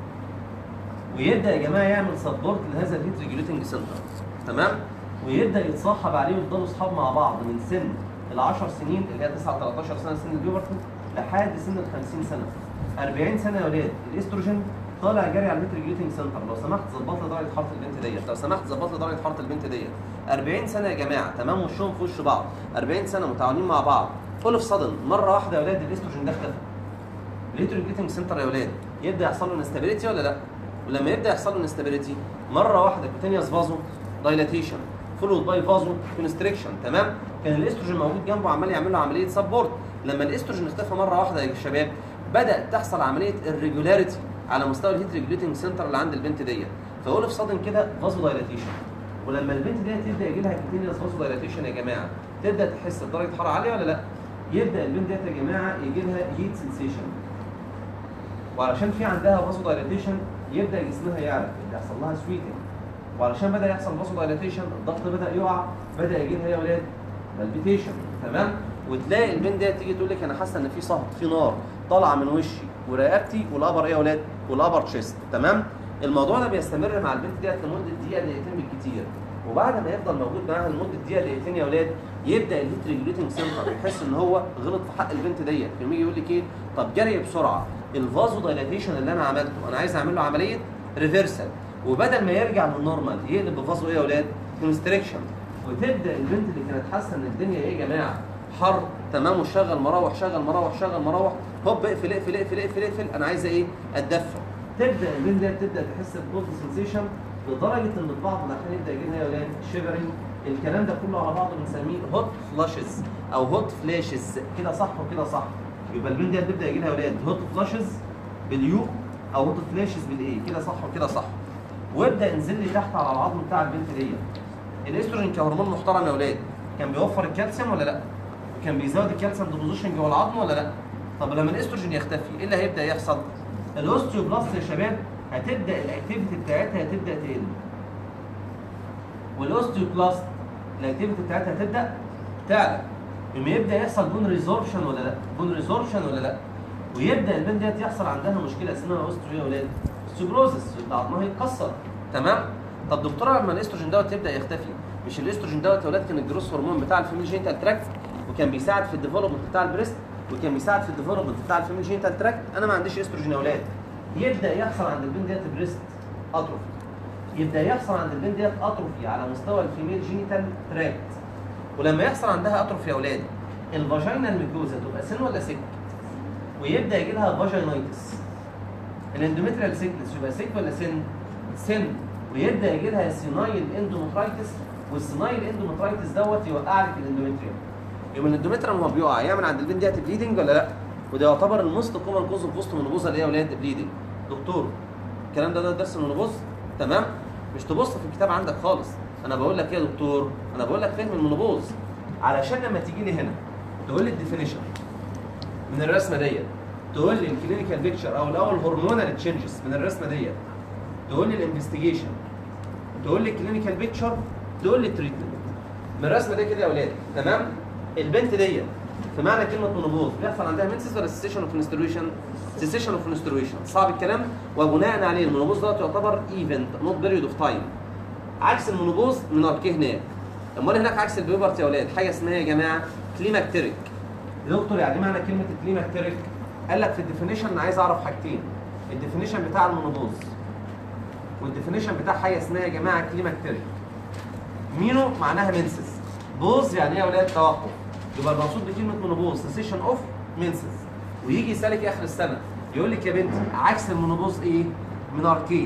ويبدا يا جماعه يعمل سبورت لهذا الهيت ريجوليتنج سنتر، تمام؟ ويبدا يتصاحب عليه ويفضلوا اصحاب مع بعض من سن ال عشر سنين اللي هي تسعة تلتاشر سنه سن البيوبرتي لحد سن ال خمسين سنه. أربعين سنه يا ولاد الاستروجين طالع جري على الهيت ريجوليتنج سنتر، لو سمحت ظبط لي درجه حراره البنت ديت، لو سمحت ظبط لي درجه حراره البنت ديت. أربعين سنه يا جماعه، تمام؟ وشهم في وش بعض، أربعين سنه متعاونين مع بعض. اول اوف صدن مره واحده يا ولاد الاستروجين ده اختفى. الهيت ريجوليتنج سنتر يا ولاد يبدا يحصل له انستابيليتي ولا لا؟ ولما يبدا يحصل له انستابيليتي مره واحده كوتينيوس فازو دايلاتيشن فولود باي فازو كونستريكشن، تمام؟ كان الاستروجين موجود جنبه عمال يعمل له عمليه سبورت. لما الاستروجين اختفى مره واحده يا شباب بدات تحصل عمليه الريجولاريتي على مستوى الهيت ريجوليتنج سنتر اللي عند البنت ديت، فاقول في صدن كده فازو دايلاتيشن. ولما البنت ديت تبدا يجي لها كوتينيوس فازو دايلاتيشن يا جماعه تبدا تحس بدرجه حراره عاليه ولا لا؟ يبدا البنت ديت يا جماعه يجي لها هيت سنسيشن، وعلشان في عندها فازو دايلاتيشن يبدا جسمها يعرف يبدا يحصل لها سويتنج، وعلشان بدا يحصل فازو دايلاتيشن الضغط بدا يقع، بدا يجي لها يا ولاد بالبيتيشن، تمام؟ وتلاقي البنت ديت تيجي تقول لك انا حاسه ان في صهد في نار طالعه من وشي ورقبتي والابر ايه يا ولاد؟ والابر تشيست، تمام؟ الموضوع ده بيستمر مع البنت ديت لمده دقيقه دقيقتين بالكتير، وبعد ما يفضل موجود معاها لمده دقيقه دقيقتين يا ولاد يبدا الهيت ريجوليتنج سنتر يحس ان هو غلط في حق البنت ديت، فيجي يقول لك ايه؟ طب جري بسرعه الفازو دايلاتيشن اللي انا عملته انا عايز اعمل له عمليه ريفرسال، وبدل ما يرجع للنورمال يقلب بفازو ايه يا ولاد؟ كونستريكشن، وتبدا البنت اللي كانت حاسه ان الدنيا ايه يا جماعه؟ حر، تمام؟ وشغل مراوح شغل مراوح شغل مراوح هوب اقفل اقفل اقفل اقفل اقفل انا عايزه ايه؟ اتدفى. تبدا البنت دي تبدا تحس بكولد سنسيشن لدرجه ان البعض الاحيان يبدا يجي لها يا ولاد شيفرنج. الكلام ده كله على بعضه بنسميه هوت فلاشز او هوت فلاشز، كده صح وكده صح. يبقى البنت دي تبدا يجي لها يا ولاد هوت فلاشز باليو او هوت فلاشز بالايه، كده صح وكده صح. وابدا انزل لي تحت على العظم بتاع البنت ديت. الاستروجين كهرمون محترم يا ولاد كان بيوفر الكالسيوم ولا لا؟ وكان بيزود الكالسيوم ديبوزيشن جوه العظم ولا لا؟ طب لما الاستروجين يختفي ايه اللي هيبدا يحصل؟ الاوستيوبلاست يا شباب هتبدا الاكتيفيتي بتاعتها هتبدا تقل. والاوستيوبلاست الاكتيفيتي بتاعتها هتبدا تعلى. لما يبدا يحصل بون ريزوربشن ولا لا؟ بون ريزوربشن ولا لا؟ ويبدا البنت ديت يحصل عندها مشكله اسمها اوستيو يا ولاد اوستيوبروزس، يبدا عظمها يتكسر، تمام؟ طب دكتوره لما الاستروجين دوت يبدا يختفي، مش الاستروجين دوت يا ولاد كان الجروس هرمون بتاع الفيميل جينيتال تراكت وكان بيساعد في الديفلوبمنت بتاع البريست وكان بيساعد في الديفلوبمنت بتاع الفيميل جينيتال تراكت؟ انا ما عنديش استروجين يا ولاد. يبدا يحصل عند البنت ديت بريست اتروفي، يبدا يحصل عند البنت ديت اتروفي على مستوى الفيميل جينيتال تراكت. ولما يحصل عندها اتروفي يا ولاد الفاجينال ميكوزا تبقى سن ولا سك؟ ويبدا يجي لها فاجينايتس. الاندوميتريال سيكنس يبقى سك ولا سن؟ سن. ويبدا يجي لها سينايل اندومترايتس، والسينايل اندومترايتس دوت يوقع لك الاندوميتريوم. يوم الاندوميتريوم هو بيقع يعمل عند البنت ديت بليدنج ولا لا؟ وده يعتبر الموست كومن كوز اوف بوست منوبوزا اللي هي ولاد بليدنج. دكتور الكلام ده ده درس المنوبوز، تمام؟ مش تبص في الكتاب عندك خالص. انا بقول لك ايه يا دكتور؟ انا بقول لك فهم المنوبوز علشان لما تيجي لي هنا تقول لي الديفينيشن من الرسمه ديت، تقول لي الكلينيكال بيكتشر او الاول هرمونال تشينجز من الرسمه ديت، تقول لي الانفستيجيشن، تقول لي الكلينيكال بيكتشر، تقول لي التريتمنت من الرسمه دي كده يا اولاد، تمام؟ البنت ديت في معنى كلمه منوبوز بيحصل عندها منسس ولا سيسيشن اوف منسترويشن؟ سيسيشن اوف منسترويشن. صعب الكلام؟ وبناء عليه المنوبوز دوت يعتبر ايفنت نوت بيريود اوف تايم، عكس المنوبوز مناركيه هناك. امال هناك عكس البيوبرتي يا اولاد حاجه اسمها يا جماعه كليماكتيريك. يا دكتور يعني معنى كلمه كليماكتيريك؟ قال لك في الديفينيشن انا عايز اعرف حاجتين، الديفينيشن بتاع المنوبوز والديفينيشن بتاع حاجه اسمها يا جماعه كليماكتيريك. مينو معناها منسس، بوز يعني ايه يا اولاد؟ توقف. يبقى المقصود بكلمه منوبوز سيسيشن اوف منسس. ويجي يسالك اخر السنه يقول لك يا بنتي عكس المنوبوز ايه؟ مناركيه.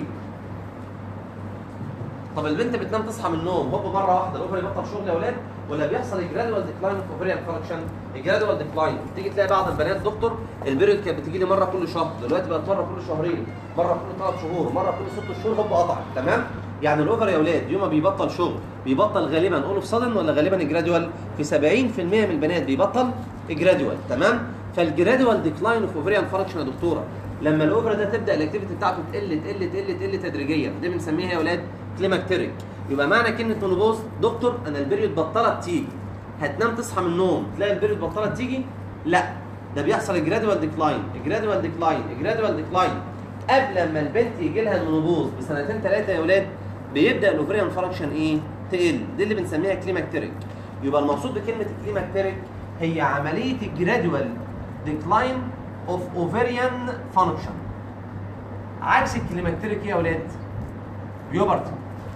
طب البنت بتنام تصحى من النوم هوب مره واحده الاوفري يبطل شغل يا اولاد، ولا بيحصل الجرادوال ديكلاين اوف اوفريان فانكشن؟ الجرادوال ديكلاين تيجي تلاقي بعض البنات دكتور البيريود كانت بتيجي لي مره كل شهر، دلوقتي بقت مره كل شهرين، مره كل ثلاث شهور، مره كل ست شهور، هوب قطعت، تمام؟ يعني الاوفر يا اولاد يوم ما بيبطل شغل بيبطل غالبا اول اوف سادن ولا غالبا الجرادوال؟ في سبعين في المية من البنات بيبطل الجرادوال، تمام؟ فالجرادوال ديكلاين اوف اوفريان فانكشن يا دكتوره لما الاوفر ده تبدا الاكتيفيتي بتاعته تقل تقل تقل تقل تدريجيا، دي بنسميها يا اولاد كليماكتيريك. يبقى معنى كلمه منوبوز دكتور انا البيريود بطلت تيجي، هتنام تصحى من النوم تلاقي البيريود بطلت تيجي؟ لا، ده بيحصل الجرادوال ديكلاين، الجرادوال ديكلاين، الجرادوال ديكلاين. قبل ما البنت يجي لها المنوبوز بسنتين ثلاثه يا اولاد بيبدا الاوفريان فانكشن ايه؟ تقل، دي اللي بنسميها كليماكتيريك. يبقى المقصود بكلمه الكليماكتيريك هي عمليه الجرادوال ديكلاين اوف اوفريان فانكشن. عكس الكليماكتيريك ايه يا اولاد؟ بيوبرتي.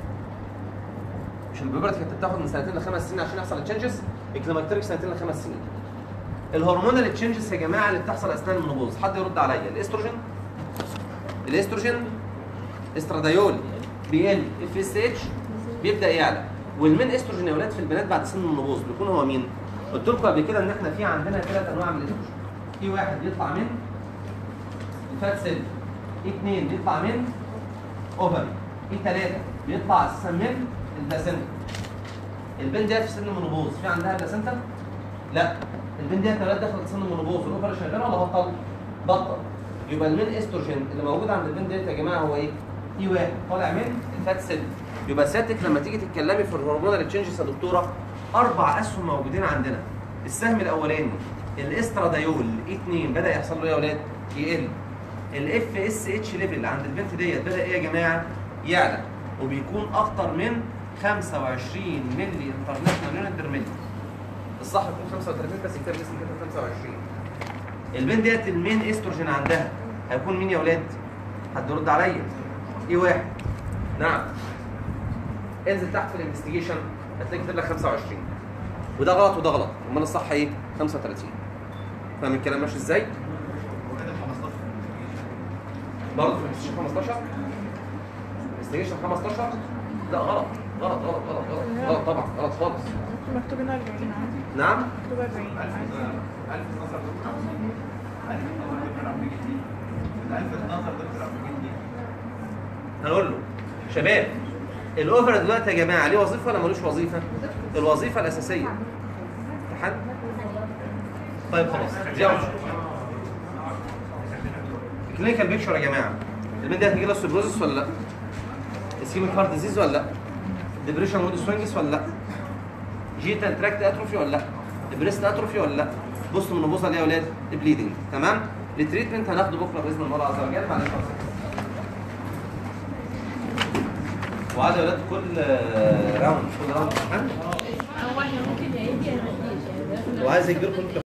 مش البيوبرتي كانت بتاخد من سنتين لخمس سنين عشان يحصل التشنجز؟ الكليماكتيريك سنتين لخمس سنين. الهرمونال تشنجز يا جماعه اللي بتحصل اثناء المنوبوز، حد يرد عليا. الاستروجين الاستروجين استرادايول بيقل، اف اس اتش بيبدا يعلى. والمين استروجين يا اولاد في البنات بعد سن المنوبوز بيكون هو مين؟ قلت لكم قبل كده ان احنا في عندنا ثلاث انواع من الاستروجين. في واحد بيطلع من الفات سيل، اثنين بيطلع من اوفري، في ثلاثه بيطلع اساسا من البلاسنتا. البنت ديت في سن المنوبوز في عندها بلاسنتا؟ لا، البنت ديت اولاد دخلت سن المنوبوز والاوفري شغاله ولا بطل؟ بطل. يبقى المين استروجين اللي موجود عند البنت ديت يا جماعه هو ايه؟ اي واحد طالع من الفات سيل. يبقى سيادتك لما تيجي تتكلمي في الهرمونال تشينجز يا دكتوره اربع اسهم موجودين عندنا. السهم الاولاني الاسترادايول اي اثنين بدا يحصل له ايه يا اولاد؟ يقل. الاف اس اتش ليفل عند البنت ديت بدا ايه يا جماعه؟ يعلى، وبيكون اكتر من خمسة وعشرين مللي انترناشونال يونت بير مللي. الصح يكون خمسة وثلاثين بس يكتب اسم كده خمسة وعشرين. البنت ديت المين استروجين عندها هيكون مين يا اولاد؟ حد يرد عليا. ايه واحد. نعم. انزل تحت في الانفستيجيشن هتلاقي كاتب لك خمسة وعشرين. وده غلط وده غلط، امال الصح ايه؟ خمسة وثلاثين. فاهم الكلام ماشي ازاي؟ برضه في الانفستيجيشن خمستاشر؟ انفستيجيشن خمستاشر؟ لا غلط غلط غلط غلط غلط غلط طبعا غلط خالص. مكتوب هنا أربعين عادي. نعم؟ مكتوب أربعين عادي. ألف اتناشر دكتور ألف اتناشر دكتور عم بيجي ألف اتناشر دكتور عم بيجي. هنقول له شباب الاوفر دلوقتي يا جماعه ليه وظيفه ولا ملوش وظيفه؟ الوظيفه الاساسيه. حد؟ طيب خلاص جاوب. كلينيكال بيكشر يا جماعه البنت دي هتجي لها سيبروزس ولا لا؟ اسكيميك هارت ديزيز ولا لا؟ ديبريشن مود سوينجز ولا لا؟ جيتال تراكت اتروفي ولا لا؟ بريست اتروفي ولا لا؟ بصوا من البوصه ليه يا اولاد؟ بليدنج. تمام؟ التريتمنت هناخده بكره باذن الله عز وجل. معلش وعايز يا اولاد كل راوند كل راوند هو ممكن يجي وعايز يجيب لكم